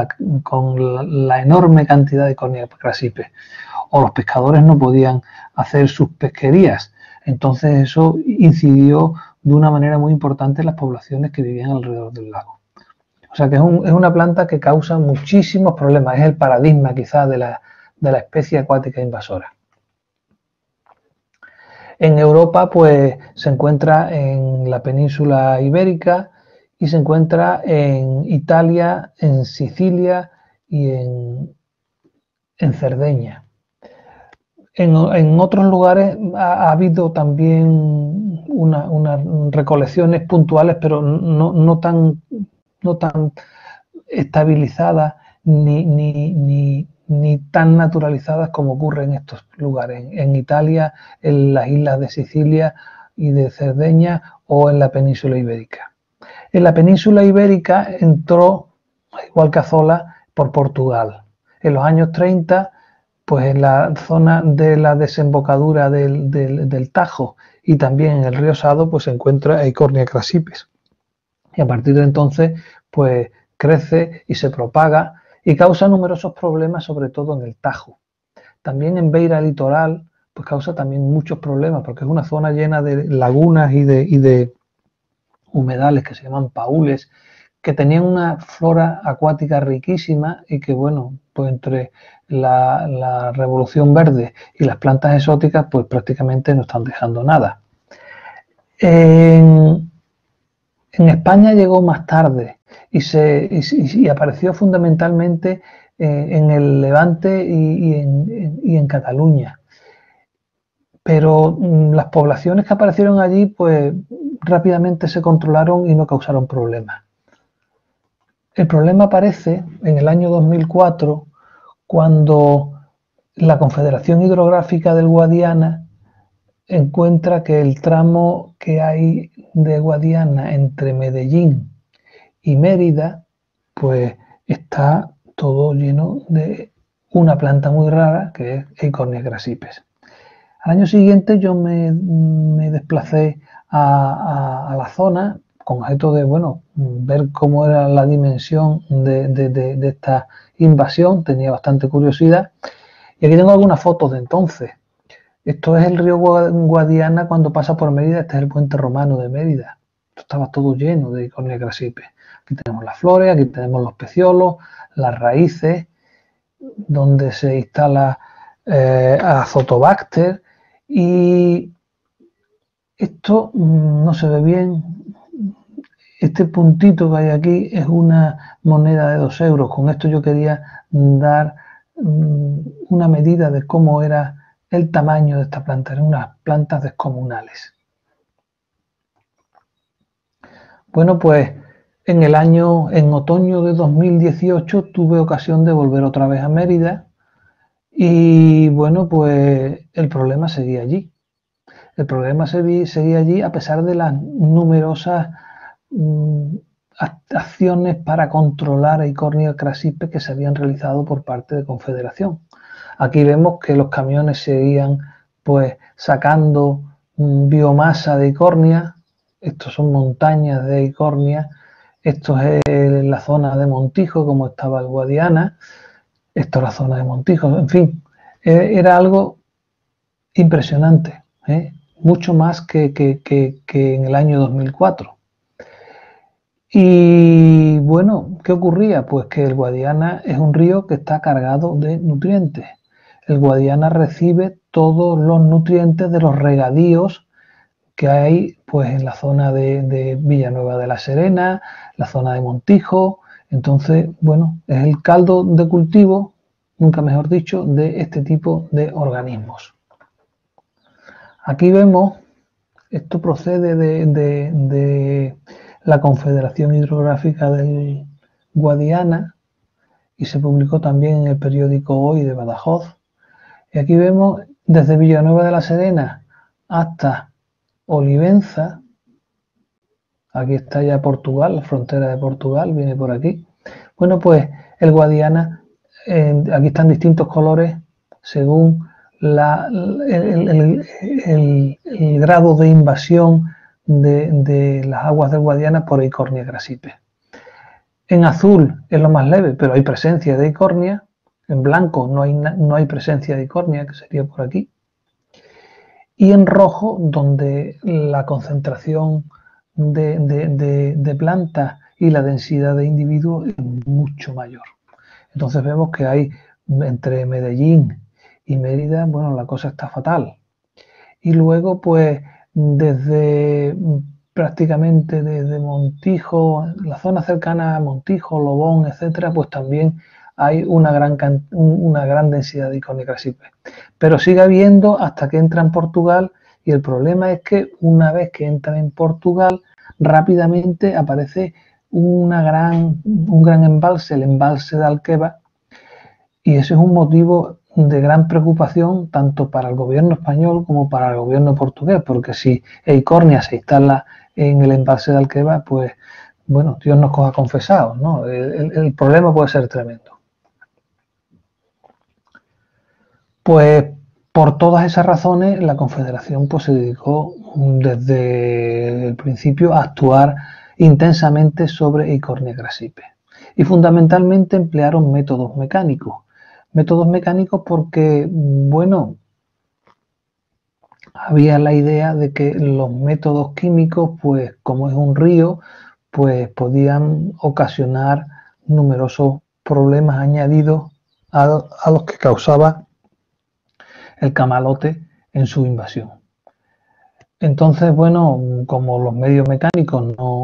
la enorme cantidad de Eichhornia crassipes, o los pescadores no podían hacer sus pesquerías. Entonces eso incidió de una manera muy importante en las poblaciones que vivían alrededor del lago. O sea que es una planta que causa muchísimos problemas, es el paradigma quizás de la especie acuática invasora. En Europa pues se encuentra en la península ibérica, y se encuentra en Italia, en Sicilia y en Cerdeña. En otros lugares ha habido también unas recolecciones puntuales, pero no tan estabilizadas ni tan naturalizadas como ocurre en estos lugares. En Italia, en las islas de Sicilia y de Cerdeña, o en la península ibérica. En la península ibérica entró, igual que Azola, por Portugal. En los años 30, pues en la zona de la desembocadura del Tajo y también en el río Sado, pues se encuentra Eichhornia crassipes. Y a partir de entonces, pues crece y se propaga y causa numerosos problemas, sobre todo en el Tajo. También en Beira litoral, pues causa también muchos problemas, porque es una zona llena de lagunas y de humedales que se llaman paules, que tenían una flora acuática riquísima, y que, bueno, pues entre la revolución verde y las plantas exóticas, pues prácticamente no están dejando nada. En España llegó más tarde y apareció fundamentalmente en el Levante y en Cataluña. Pero las poblaciones que aparecieron allí pues rápidamente se controlaron y no causaron problemas. El problema aparece en el año 2004, cuando la Confederación Hidrográfica del Guadiana encuentra que el tramo que hay de Guadiana entre Medellín y Mérida, pues está todo lleno de una planta muy rara que es Eichhornia crassipes. Al año siguiente yo me desplacé a la zona con objeto de, bueno, ver cómo era la dimensión de esta invasión, tenía bastante curiosidad. Y aquí tengo algunas fotos de entonces. Esto es el río Guadiana cuando pasa por Mérida, este es el puente romano de Mérida. Esto estaba todo lleno de Eichhornia crassipes. Aquí tenemos las flores, aquí tenemos los peciolos, las raíces, donde se instala Azotobacter, y esto no se ve bien. Este puntito que hay aquí es una moneda de 2 euros. Con esto yo quería dar una medida de cómo era el tamaño de esta planta. Eran unas plantas descomunales. Bueno, pues en otoño de 2018 tuve ocasión de volver otra vez a Mérida y bueno, pues el problema seguía allí. El problema seguía allí a pesar de las numerosas acciones para controlar Eichhornia crassipes que se habían realizado por parte de Confederación. Aquí vemos que los camiones seguían pues sacando biomasa de Eichhornia. Estos son montañas de Eichhornia. Esto es la zona de Montijo, como estaba el Guadiana. Esto es la zona de Montijo. En fin, era algo impresionante, mucho más que en el año 2004. Y bueno, ¿qué ocurría? Pues que el Guadiana es un río que está cargado de nutrientes. El Guadiana recibe todos los nutrientes de los regadíos que hay pues en la zona de Villanueva de la Serena, la zona de Montijo. Entonces, bueno, es el caldo de cultivo, nunca mejor dicho, de este tipo de organismos. Aquí vemos, esto procede de la Confederación Hidrográfica del Guadiana y se publicó también en el periódico Hoy de Badajoz. Y aquí vemos desde Villanueva de la Serena hasta Olivenza. Aquí está ya Portugal, la frontera de Portugal, viene por aquí. Bueno, pues el Guadiana, aquí están distintos colores según el grado de invasión de las aguas del Guadiana por Eichhornia crassipes. En azul es lo más leve, pero hay presencia de Eichhornia. En blanco no hay presencia de Eichhornia, que sería por aquí. Y en rojo, donde la concentración de plantas y la densidad de individuos es mucho mayor. Entonces vemos que hay entre Medellín y Mérida, bueno, la cosa está fatal. Y luego, pues, prácticamente desde Montijo, la zona cercana a Montijo, Lobón, etcétera, pues también hay una gran densidad de Eichhornia crassipes. Pero sigue habiendo hasta que entra en Portugal, y el problema es que una vez que entra en Portugal, rápidamente aparece un gran embalse, el embalse de Alqueva, y ese es un motivo de gran preocupación tanto para el gobierno español como para el gobierno portugués, porque si Eichhornia se instala en el embalse de Alqueva, pues bueno, Dios nos coja confesados, ¿no? El problema puede ser tremendo. Pues por todas esas razones la Confederación pues, se dedicó desde el principio a actuar intensamente sobre Eichhornia crassipes y fundamentalmente emplearon métodos mecánicos. Métodos mecánicos porque, bueno, había la idea de que los métodos químicos, pues como es un río, pues podían ocasionar numerosos problemas añadidos a los que causaba el camalote en su invasión. Entonces, bueno, como los medios mecánicos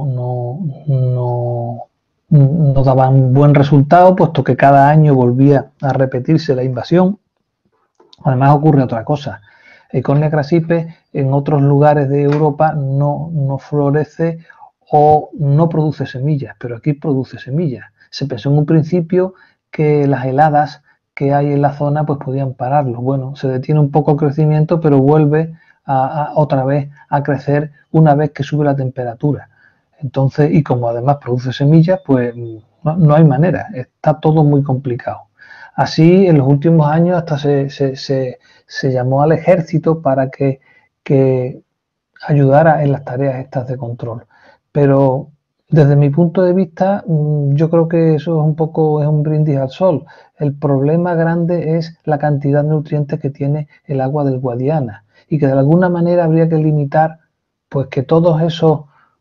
no daban buen resultado, puesto que cada año volvía a repetirse la invasión. Además ocurre otra cosa. Eichhornia crassipes en otros lugares de Europa no florece o no produce semillas, pero aquí produce semillas. Se pensó en un principio que las heladas que hay en la zona, pues podían pararlo. Bueno, se detiene un poco el crecimiento, pero vuelve otra vez a crecer una vez que sube la temperatura. Entonces, y como además produce semillas, pues no hay manera, está todo muy complicado. Así, en los últimos años hasta se llamó al ejército para que ayudara en las tareas estas de control. Pero desde mi punto de vista, yo creo que eso es un brindis al sol. El problema grande es la cantidad de nutrientes que tiene el agua del Guadiana y que de alguna manera habría que limitar, pues, que todos esos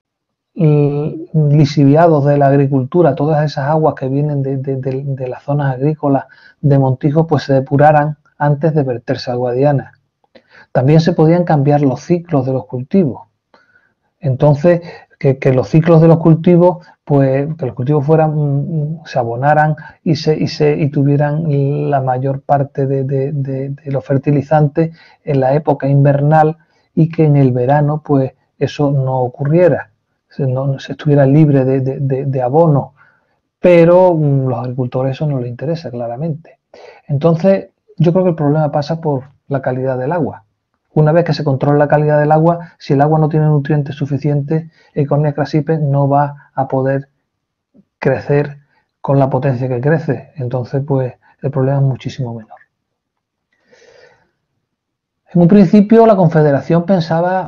lisiviados de la agricultura, todas esas aguas que vienen de las zonas agrícolas de Montijo, pues se depuraran antes de verterse al Guadiana. También se podían cambiar los ciclos de los cultivos. Entonces, que los ciclos de los cultivos, pues que los cultivos se abonaran y tuvieran la mayor parte de los fertilizantes en la época invernal y que en el verano, pues eso no ocurriera, no se estuviera libre de abono, pero los agricultores eso no les interesa claramente. Entonces, yo creo que el problema pasa por la calidad del agua. Una vez que se controla la calidad del agua, si el agua no tiene nutrientes suficientes, Eichhornia crassipes no va a poder crecer con la potencia que crece. Entonces, pues el problema es muchísimo menor. En un principio la Confederación pensaba,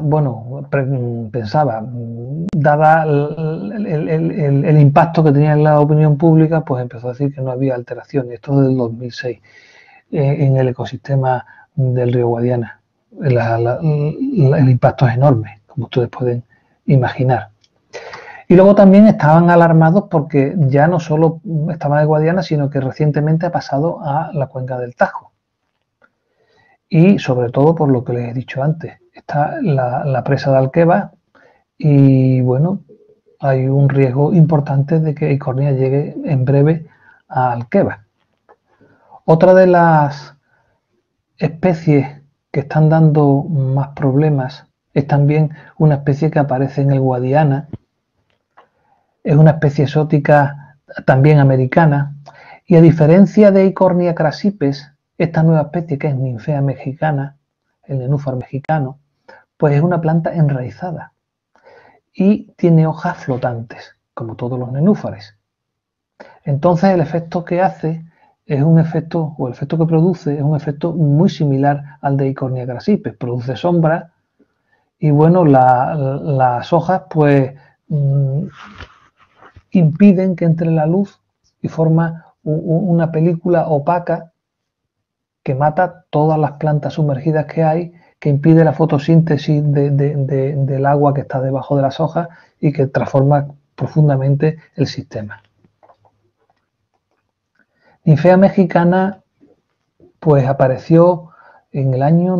dada el impacto que tenía en la opinión pública, pues empezó a decir que no había alteraciones. Esto es del 2006 en el ecosistema del río Guadiana. El impacto es enorme, como ustedes pueden imaginar. Y luego también estaban alarmados porque ya no solo estaba en Guadiana, sino que recientemente ha pasado a la cuenca del Tajo. Y sobre todo por lo que les he dicho antes, está la presa de Alqueva y bueno, hay un riesgo importante de que Eichhornia llegue en breve a Alqueva. Otra de las especies que están dando más problemas es también una especie que aparece en el Guadiana, es una especie exótica también americana, y a diferencia de Eichhornia crassipes, esta nueva especie que es Ninfea mexicana, el nenúfar mexicano, pues es una planta enraizada y tiene hojas flotantes, como todos los nenúfares. Entonces el efecto que hace es un efecto, o el efecto que produce es un efecto muy similar al de Eichhornia crassipes, produce sombra y bueno, las hojas pues impiden que entre la luz y forma una película opaca que mata todas las plantas sumergidas que hay, que impide la fotosíntesis del agua que está debajo de las hojas y que transforma profundamente el sistema. Ninfea mexicana pues apareció en el año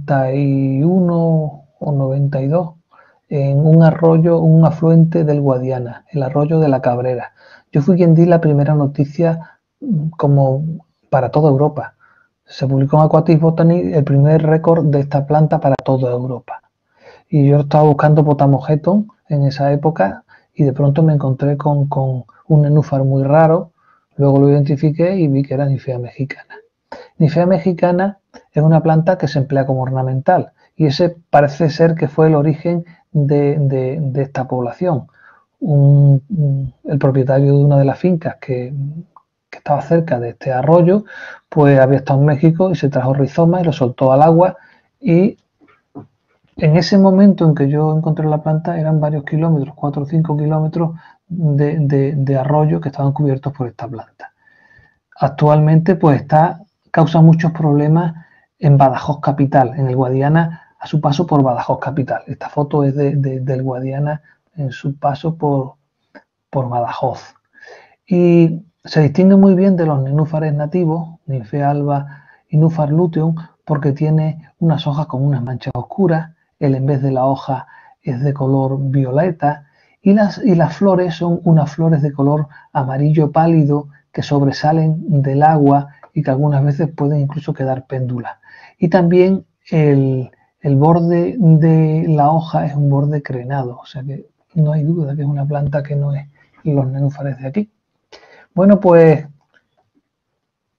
91 o 92 en un arroyo, un afluente del Guadiana, el arroyo de la Cabrera. Yo fui quien di la primera noticia como para toda Europa. Se publicó en Aquatic Botany el primer récord de esta planta para toda Europa. Y yo estaba buscando Potamogeton en esa época y de pronto me encontré con un nenúfar muy raro. Luego lo identifiqué y vi que era Ninfea mexicana. Ninfea mexicana es una planta que se emplea como ornamental y ese parece ser que fue el origen de esta población. El propietario de una de las fincas que estaba cerca de este arroyo, pues había estado en México y se trajo rizoma y lo soltó al agua y en ese momento en que yo encontré la planta eran varios kilómetros, 4 o 5 kilómetros de arroyo que estaban cubiertos por esta planta. Actualmente pues causa muchos problemas en Badajoz capital, en el Guadiana a su paso por Badajoz capital. Esta foto es del Guadiana en su paso por Badajoz. Y se distingue muy bien de los nenúfares nativos, Ninfea alba y Nuphar luteum, porque tiene unas hojas con unas manchas oscuras, él en vez de la hoja es de color violeta y las flores son unas flores de color amarillo pálido que sobresalen del agua y que algunas veces pueden incluso quedar péndulas. Y también el borde de la hoja es un borde crenado, o sea que no hay duda que es una planta que no es los nenúfares de aquí. Bueno, pues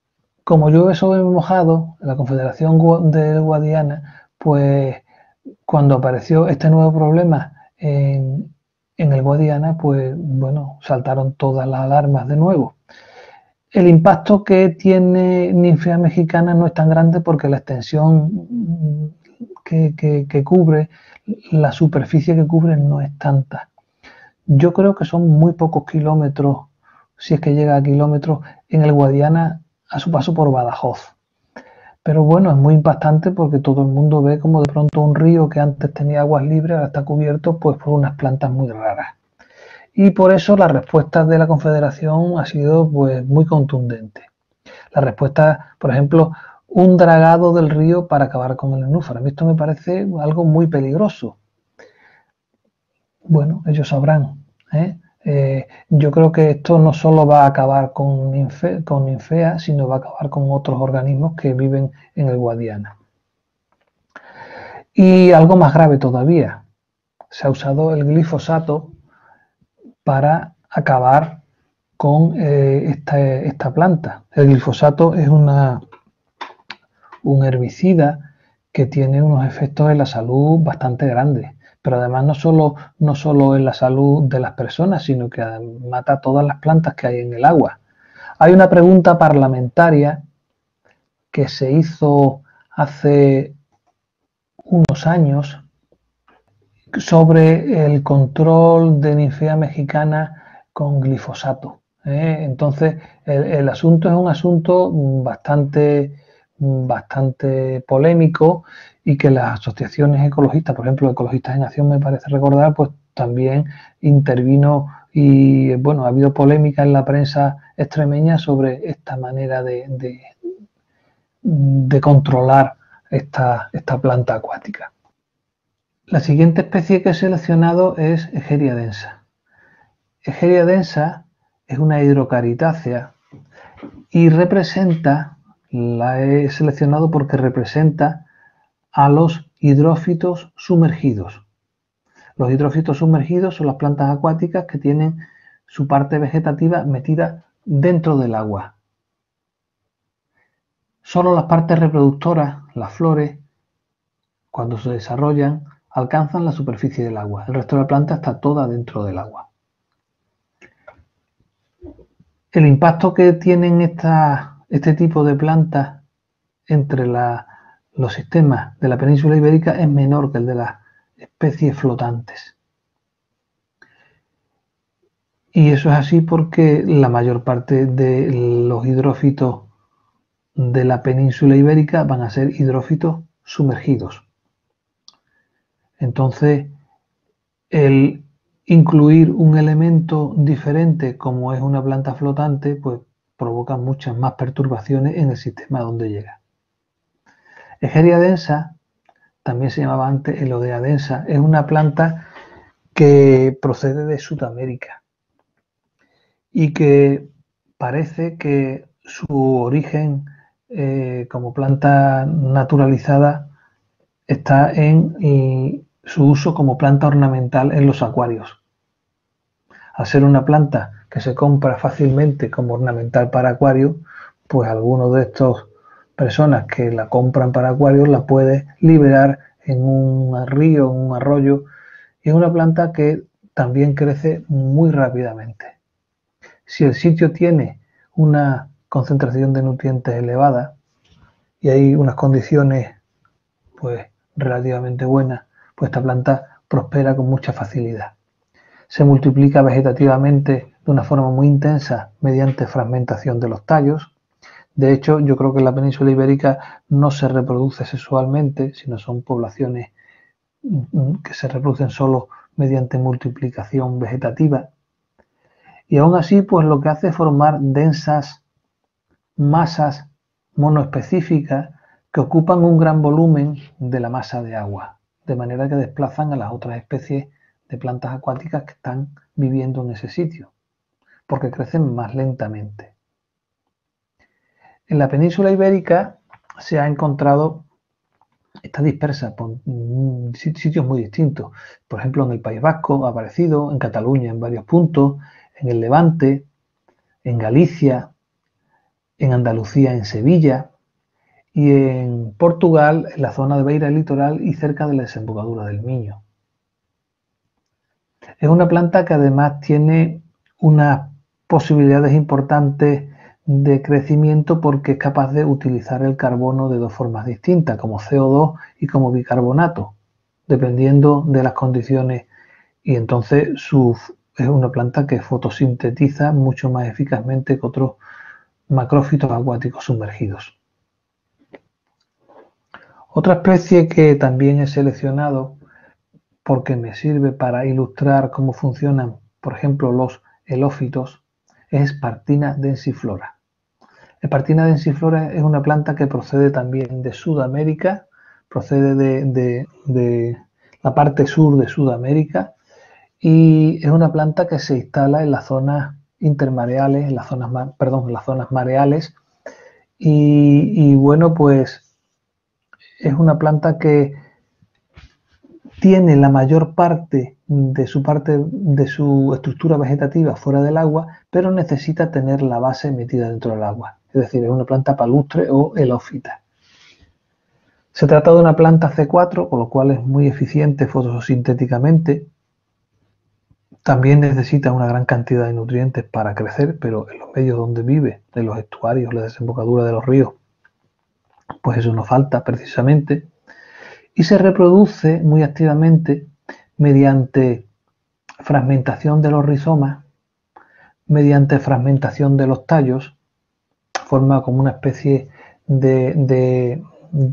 como llueve sobre mojado, la Confederación del Guadiana, pues cuando apareció este nuevo problema en el Guadiana, pues bueno, saltaron todas las alarmas de nuevo. El impacto que tiene Ninfea mexicana no es tan grande porque la extensión que cubre, la superficie que cubre no es tanta. Yo creo que son muy pocos kilómetros, si es que llega a kilómetros, en el Guadiana a su paso por Badajoz. Pero bueno, es muy impactante porque todo el mundo ve como de pronto un río que antes tenía aguas libres ahora está cubierto pues por unas plantas muy raras. Y por eso la respuesta de la Confederación ha sido pues muy contundente. La respuesta, por ejemplo, un dragado del río para acabar con el nenúfar. A mí esto me parece algo muy peligroso. Bueno, ellos sabrán. Yo creo que esto no solo va a acabar con Ninfea, sino va a acabar con otros organismos que viven en el Guadiana. Y algo más grave todavía, se ha usado el glifosato para acabar con esta planta. El glifosato es un herbicida que tiene unos efectos en la salud bastante grandes, pero además no solo en la salud de las personas, sino que mata todas las plantas que hay en el agua. Hay una pregunta parlamentaria que se hizo hace unos años sobre el control de Ninfea mexicana con glifosato. Entonces, el asunto es un asunto bastante polémico y que las asociaciones ecologistas, por ejemplo, Ecologistas en Acción, me parece recordar, pues también intervino y bueno, ha habido polémica en la prensa extremeña sobre esta manera de controlar esta planta acuática. La siguiente especie que he seleccionado es Egeria densa. Egeria densa es una hidrocaritácea y la he seleccionado porque representa a los hidrófitos sumergidos. Los hidrófitos sumergidos son las plantas acuáticas que tienen su parte vegetativa metida dentro del agua. Solo las partes reproductoras, las flores, cuando se desarrollan, alcanzan la superficie del agua. El resto de la planta está toda dentro del agua. El impacto que tienen este tipo de plantas entre los sistemas de la península ibérica es menor que el de las especies flotantes. Y eso es así porque la mayor parte de los hidrófitos de la península ibérica van a ser hidrófitos sumergidos. Entonces, el incluir un elemento diferente como es una planta flotante, pues provoca muchas más perturbaciones en el sistema donde llega. Egeria densa, también se llamaba antes Elodea densa, es una planta que procede de Sudamérica y que parece que su origen como planta naturalizada está en su uso como planta ornamental en los acuarios. Al ser una planta que se compra fácilmente como ornamental para acuarios, pues algunos de estos personas que la compran para acuarios la puede liberar en un río, en un arroyo, y es una planta que también crece muy rápidamente. Si el sitio tiene una concentración de nutrientes elevada y hay unas condiciones pues relativamente buenas, pues esta planta prospera con mucha facilidad. Se multiplica vegetativamente de una forma muy intensa mediante fragmentación de los tallos. De hecho, yo creo que en la península ibérica no se reproduce sexualmente, sino son poblaciones que se reproducen solo mediante multiplicación vegetativa. Y aún así, pues lo que hace es formar densas masas monoespecíficas que ocupan un gran volumen de la masa de agua, de manera que desplazan a las otras especies de plantas acuáticas que están viviendo en ese sitio, porque crecen más lentamente. En la península ibérica se ha encontrado, está dispersa por sitios muy distintos. Por ejemplo, en el País Vasco ha aparecido, en Cataluña en varios puntos, en el Levante, en Galicia, en Andalucía, en Sevilla, y en Portugal, en la zona de Beira Litoral y cerca de la desembocadura del Miño. Es una planta que además tiene unas posibilidades importantes de crecimiento porque es capaz de utilizar el carbono de dos formas distintas, como CO2 y como bicarbonato, dependiendo de las condiciones, y entonces es una planta que fotosintetiza mucho más eficazmente que otros macrófitos acuáticos sumergidos. Otra especie que también he seleccionado porque me sirve para ilustrar cómo funcionan, por ejemplo, los helófitos, es Spartina densiflora. Spartina densiflora es una planta que procede también de Sudamérica, procede de la parte sur de Sudamérica, y es una planta que se instala en las zonas intermareales, en las zonas mareales, y bueno, pues es una planta que tiene la mayor parte de su estructura vegetativa fuera del agua, pero necesita tener la base metida dentro del agua. Es decir, es una planta palustre o helófita. Se trata de una planta C4, con lo cual es muy eficiente fotosintéticamente. También necesita una gran cantidad de nutrientes para crecer, pero en los medios donde vive, en los estuarios, la desembocadura de los ríos, pues eso no falta precisamente. Y se reproduce muy activamente mediante fragmentación de los rizomas, mediante fragmentación de los tallos, forma como una especie de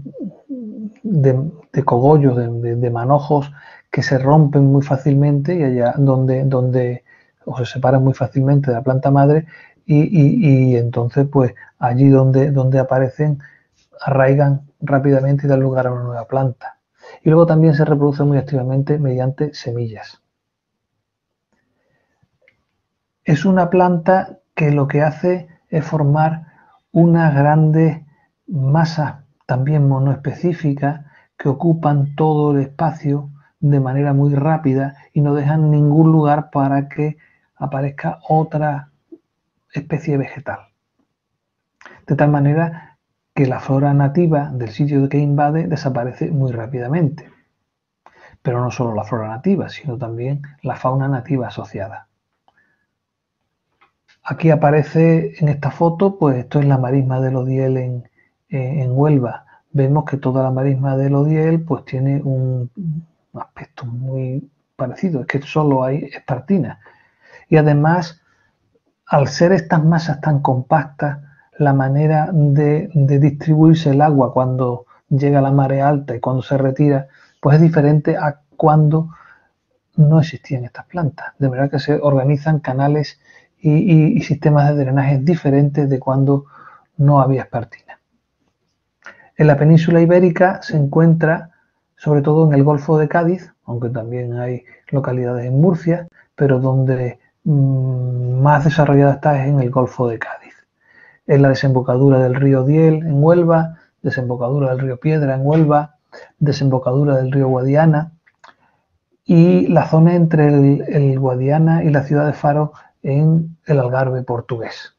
cogollos, de manojos que se rompen muy fácilmente y allá donde o se separan muy fácilmente de la planta madre y entonces pues allí donde aparecen arraigan rápidamente y dan lugar a una nueva planta. Y luego también se reproduce muy activamente mediante semillas. Es una planta que lo que hace es formar unas grandes masas también monoespecíficas que ocupan todo el espacio de manera muy rápida y no dejan ningún lugar para que aparezca otra especie vegetal. De tal manera que la flora nativa del sitio que invade desaparece muy rápidamente. Pero no solo la flora nativa, sino también la fauna nativa asociada. Aquí aparece en esta foto, pues esto es la marisma del Odiel en Huelva. Vemos que toda la marisma del Odiel pues tiene un aspecto muy parecido, es que solo hay espartina. Y además, al ser estas masas tan compactas, la manera de distribuirse el agua cuando llega la marea alta y cuando se retira, pues es diferente a cuando no existían estas plantas. De verdad que se organizan canales y sistemas de drenaje diferentes de cuando no había espartina. En la península ibérica se encuentra sobre todo en el Golfo de Cádiz, aunque también hay localidades en Murcia, pero donde más desarrollada está es en el Golfo de Cádiz. En la desembocadura del río Diel en Huelva, desembocadura del río Piedra en Huelva, desembocadura del río Guadiana y la zona entre el Guadiana y la ciudad de Faro en el Algarve portugués.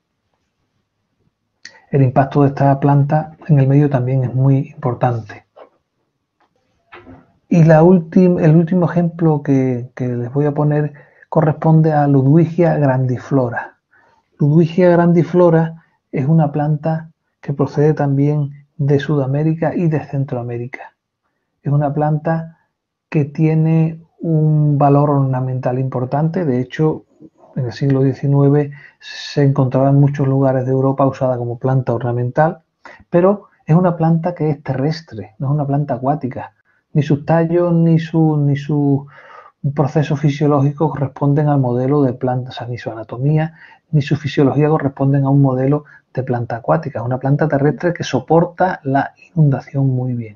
El impacto de esta planta en el medio también es muy importante. Y el último ejemplo que les voy a poner corresponde a Ludwigia grandiflora. Ludwigia grandiflora es una planta que procede también de Sudamérica y de Centroamérica. Es una planta que tiene un valor ornamental importante. De hecho, en el siglo XIX se encontraba en muchos lugares de Europa usada como planta ornamental, pero es una planta que es terrestre, no es una planta acuática. Ni sus tallos ni su proceso fisiológico corresponden al modelo de planta, o sea, ni su anatomía ni su fisiología corresponden a un modelo de planta acuática. Es una planta terrestre que soporta la inundación muy bien.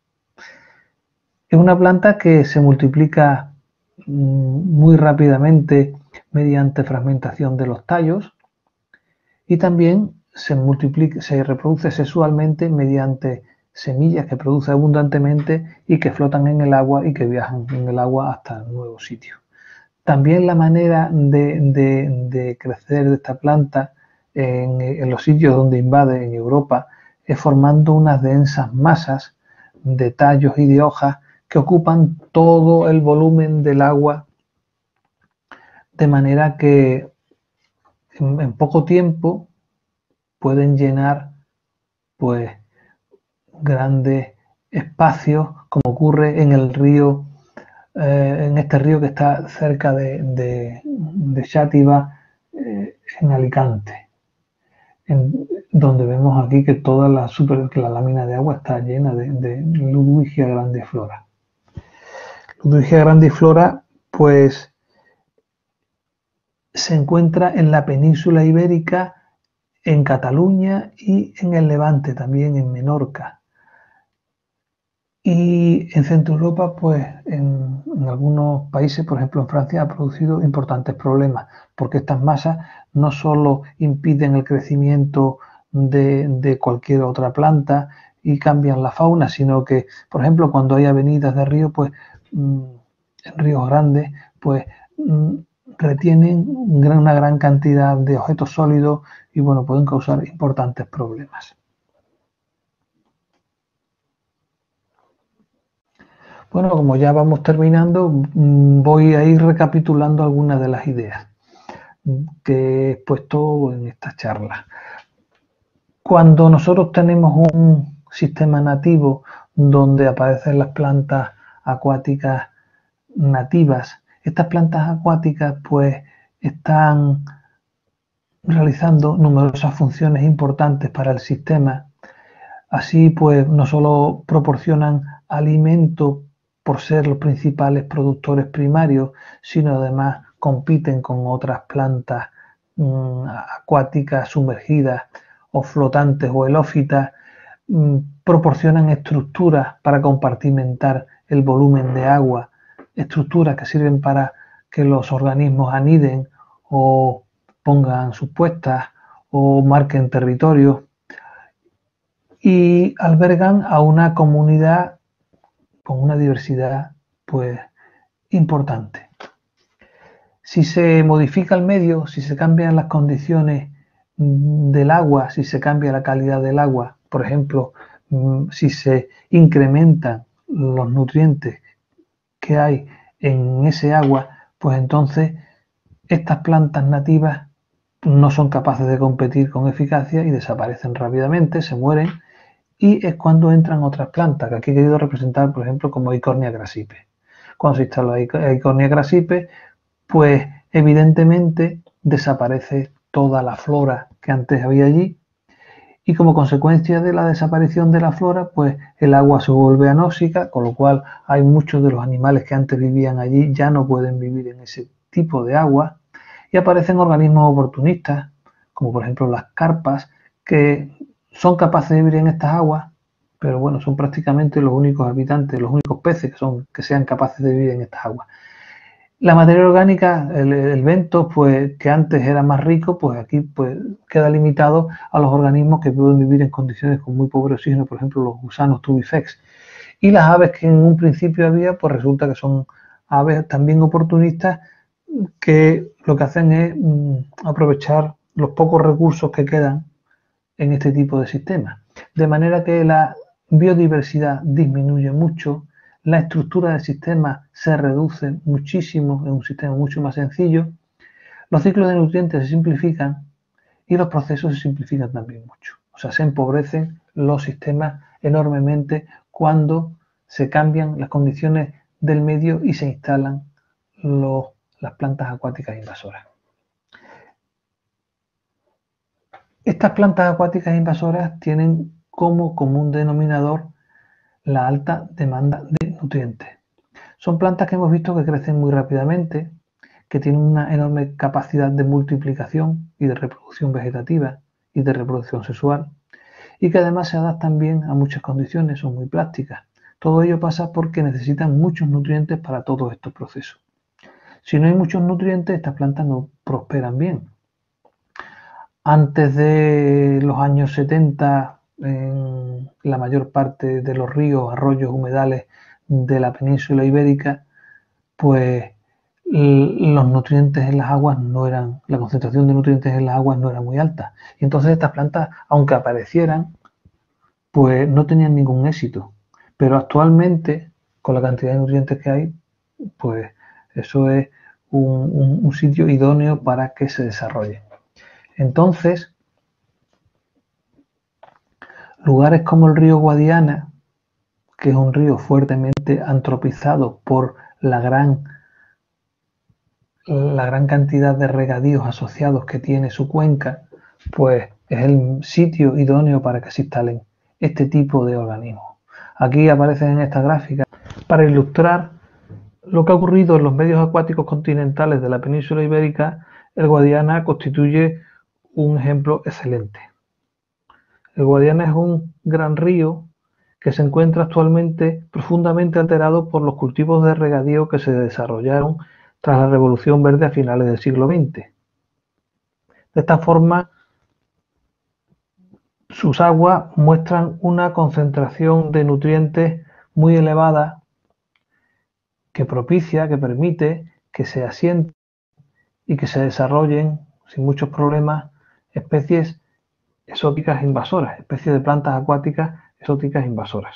Es una planta que se multiplica muy rápidamente mediante fragmentación de los tallos y también se reproduce sexualmente mediante semillas que produce abundantemente y que flotan en el agua y que viajan en el agua hasta nuevos sitios. También la manera de crecer de esta planta en los sitios donde invade, en Europa, es formando unas densas masas de tallos y de hojas que ocupan todo el volumen del agua, de manera que en poco tiempo pueden llenar pues grandes espacios, como ocurre en el río, en este río que está cerca de Xàtiva, en Alicante, donde vemos aquí que toda que la lámina de agua está llena de Ludwigia grandiflora. Ludwigia grandiflora, pues, se encuentra en la península ibérica, en Cataluña y en el Levante, también en Menorca. Y en Centro Europa, pues en algunos países, por ejemplo en Francia, ha producido importantes problemas, porque estas masas no solo impiden el crecimiento de cualquier otra planta y cambian la fauna, sino que, por ejemplo, cuando hay avenidas de río, pues en ríos grandes, pues retienen una gran cantidad de objetos sólidos y bueno, pueden causar importantes problemas. Bueno, como ya vamos terminando, voy a ir recapitulando algunas de las ideas que he expuesto en esta charla. Cuando nosotros tenemos un sistema nativo donde aparecen las plantas acuáticas nativas, estas plantas acuáticas pues están realizando numerosas funciones importantes para el sistema. Así pues no solo proporcionan alimento por ser los principales productores primarios, sino además compiten con otras plantas acuáticas sumergidas o flotantes o helófitas, proporcionan estructuras para compartimentar el volumen de agua, estructuras que sirven para que los organismos aniden o pongan sus puestas o marquen territorio, y albergan a una comunidad con una diversidad pues importante. Si se modifica el medio, si se cambian las condiciones del agua, si se cambia la calidad del agua, por ejemplo, si se incrementan los nutrientes que hay en ese agua, pues entonces estas plantas nativas no son capaces de competir con eficacia y desaparecen rápidamente, se mueren, y es cuando entran otras plantas, que aquí he querido representar, por ejemplo, como Eichhornia grassipe. Cuando se instala Eichhornia grassipe, pues evidentemente desaparece toda la flora que antes había allí, y como consecuencia de la desaparición de la flora, pues el agua se vuelve anóxica, con lo cual hay muchos de los animales que antes vivían allí ya no pueden vivir en ese tipo de agua, y aparecen organismos oportunistas, como por ejemplo las carpas, que son capaces de vivir en estas aguas, pero bueno, son prácticamente los únicos habitantes, los únicos peces que sean capaces de vivir en estas aguas. La materia orgánica, el bentos, pues que antes era más rico, pues aquí pues queda limitado a los organismos que pueden vivir en condiciones con muy pobre oxígeno, por ejemplo los gusanos tubifex. Y las aves que en un principio había, pues resulta que son aves también oportunistas, que lo que hacen es aprovechar los pocos recursos que quedan en este tipo de sistemas. De manera que la biodiversidad disminuye mucho, la estructura del sistema se reduce muchísimo en un sistema mucho más sencillo, los ciclos de nutrientes se simplifican y los procesos se simplifican también mucho. O sea, se empobrecen los sistemas enormemente cuando se cambian las condiciones del medio y se instalan las plantas acuáticas invasoras. Estas plantas acuáticas invasoras tienen como común denominador la alta demanda de nutrientes. Son plantas que hemos visto que crecen muy rápidamente, que tienen una enorme capacidad de multiplicación y de reproducción vegetativa y de reproducción sexual, y que además se adaptan bien a muchas condiciones, son muy plásticas. Todo ello pasa porque necesitan muchos nutrientes para todos estos procesos. Si no hay muchos nutrientes, estas plantas no prosperan bien. Antes de los años 70, en la mayor parte de los ríos, arroyos, humedales de la península ibérica, pues los nutrientes en las aguas la concentración de nutrientes en las aguas no era muy alta. Y entonces estas plantas, aunque aparecieran, pues no tenían ningún éxito. Pero actualmente, con la cantidad de nutrientes que hay, pues eso es un sitio idóneo para que se desarrolle. Entonces, lugares como el río Guadiana, que es un río fuertemente antropizado por la gran cantidad de regadíos asociados que tiene su cuenca, pues es el sitio idóneo para que se instalen este tipo de organismos. Aquí aparecen en esta gráfica para ilustrar lo que ha ocurrido en los medios acuáticos continentales de la península ibérica. El Guadiana constituye un ejemplo excelente. El Guadiana es un gran río que se encuentra actualmente profundamente alterado por los cultivos de regadío que se desarrollaron tras la Revolución Verde a finales del siglo XX. De esta forma, sus aguas muestran una concentración de nutrientes muy elevada que propicia, que permite que se asienten y que se desarrollen sin muchos problemas especies exóticas invasoras, especies de plantas acuáticas exóticas invasoras.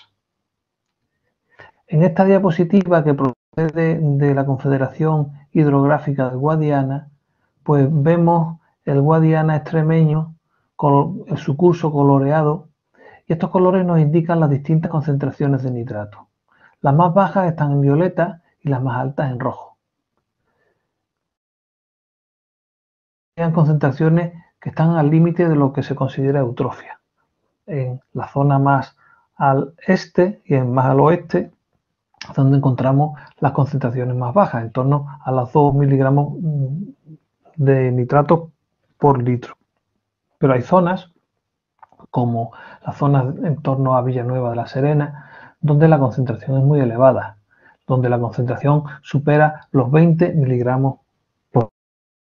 En esta diapositiva que procede de la Confederación Hidrográfica del Guadiana, pues vemos el Guadiana extremeño con su curso coloreado, y estos colores nos indican las distintas concentraciones de nitrato. Las más bajas están en violeta y las más altas en rojo. Hay concentraciones que están al límite de lo que se considera eutrofia. En la zona más al este y más al oeste, donde encontramos las concentraciones más bajas, en torno a las 2 miligramos de nitrato por litro. Pero hay zonas, como las zonas en torno a Villanueva de la Serena, donde la concentración es muy elevada, donde la concentración supera los 20 miligramos por litro.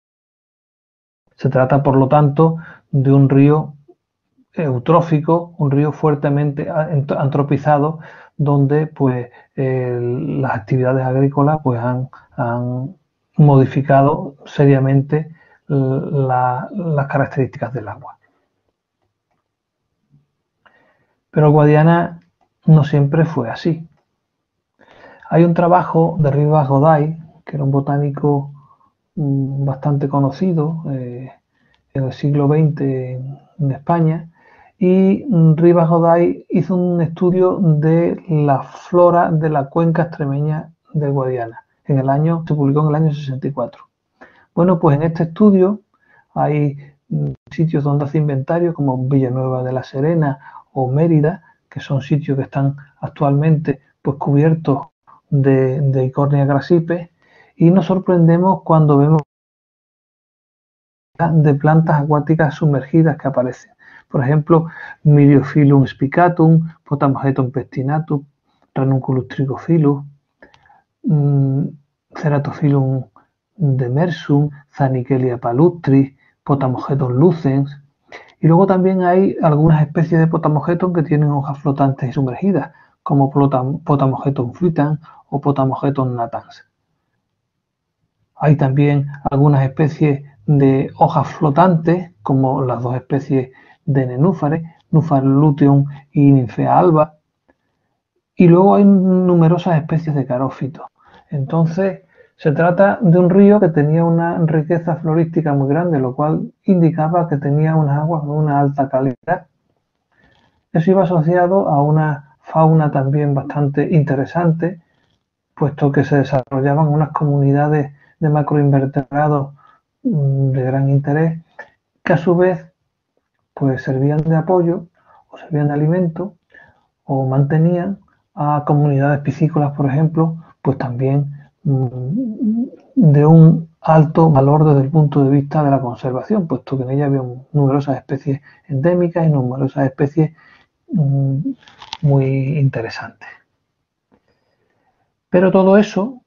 Se trata, por lo tanto, de un río eutrófico, un río fuertemente antropizado, donde pues las actividades agrícolas pues han modificado seriamente las características del agua. Pero el Guadiana no siempre fue así. Hay un trabajo de Rivas Goday, que era un botánico bastante conocido en el siglo XX en España, y Rivas Goday hizo un estudio de la flora de la cuenca extremeña del Guadiana. Se publicó en el año 64. Bueno, pues en este estudio hay sitios donde hace inventario como Villanueva de la Serena o Mérida, que son sitios que están actualmente pues cubiertos de Eichhornia grasipes, y nos sorprendemos cuando vemos de plantas acuáticas sumergidas que aparecen. Por ejemplo, Myriophyllum spicatum, Potamogeton pectinatum, Ranunculus trigophilus, Ceratophyllum demersum, Zanichellia palustris, Potamogeton lucens. Y luego también hay algunas especies de Potamogeton que tienen hojas flotantes y sumergidas, como Potamogeton fruitans o Potamogeton natans. Hay también algunas especies de hojas flotantes, como las dos especies de nenúfares, Nuphar luteum y Nymphea alba. Y luego hay numerosas especies de carófitos. Entonces, se trata de un río que tenía una riqueza florística muy grande, lo cual indicaba que tenía unas aguas de una alta calidad. Eso iba asociado a una fauna también bastante interesante, puesto que se desarrollaban unas comunidades de macroinvertebrados de gran interés, que a su vez pues servían de apoyo o servían de alimento o mantenían a comunidades piscícolas, por ejemplo, pues también de un alto valor desde el punto de vista de la conservación, puesto que en ella había numerosas especies endémicas y numerosas especies muy interesantes. Pero todo eso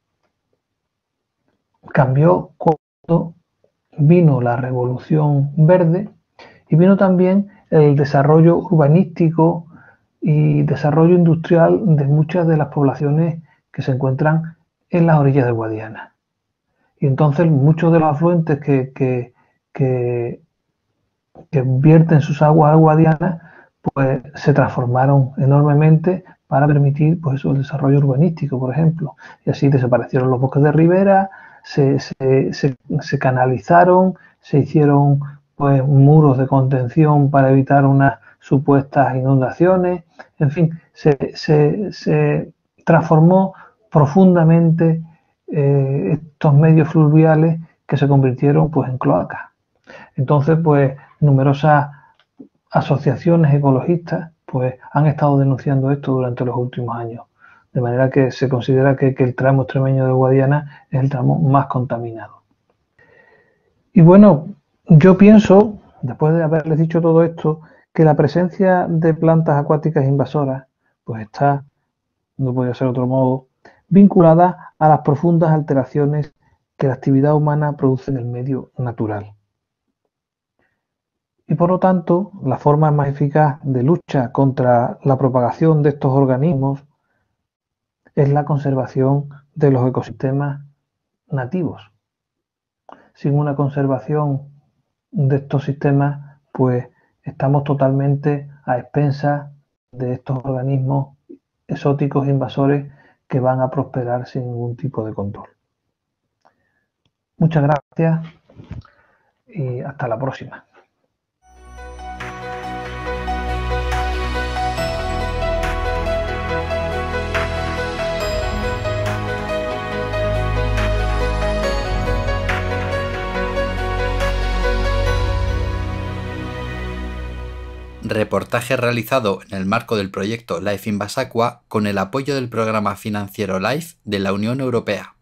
cambió cuando vino la Revolución Verde y vino también el desarrollo urbanístico y desarrollo industrial de muchas de las poblaciones que se encuentran en las orillas del Guadiana. Y entonces muchos de los afluentes que vierten sus aguas al Guadiana, pues se transformaron enormemente para permitir pues eso, el desarrollo urbanístico, por ejemplo. Y así desaparecieron los bosques de ribera, se canalizaron, se hicieron pues muros de contención para evitar unas supuestas inundaciones, en fin, se transformó profundamente estos medios fluviales que se convirtieron pues en cloacas. Entonces, pues numerosas asociaciones ecologistas pues han estado denunciando esto durante los últimos años. De manera que se considera que el tramo extremeño de Guadiana es el tramo más contaminado. Y bueno, yo pienso, después de haberles dicho todo esto, que la presencia de plantas acuáticas invasoras pues está, no podía ser de otro modo, vinculada a las profundas alteraciones que la actividad humana produce en el medio natural. Y por lo tanto, la forma más eficaz de lucha contra la propagación de estos organismos es la conservación de los ecosistemas nativos. Sin una conservación de estos sistemas, pues estamos totalmente a expensas de estos organismos exóticos invasores que van a prosperar sin ningún tipo de control. Muchas gracias y hasta la próxima. Reportaje realizado en el marco del proyecto Life in Basacua con el apoyo del programa financiero LIFE de la Unión Europea.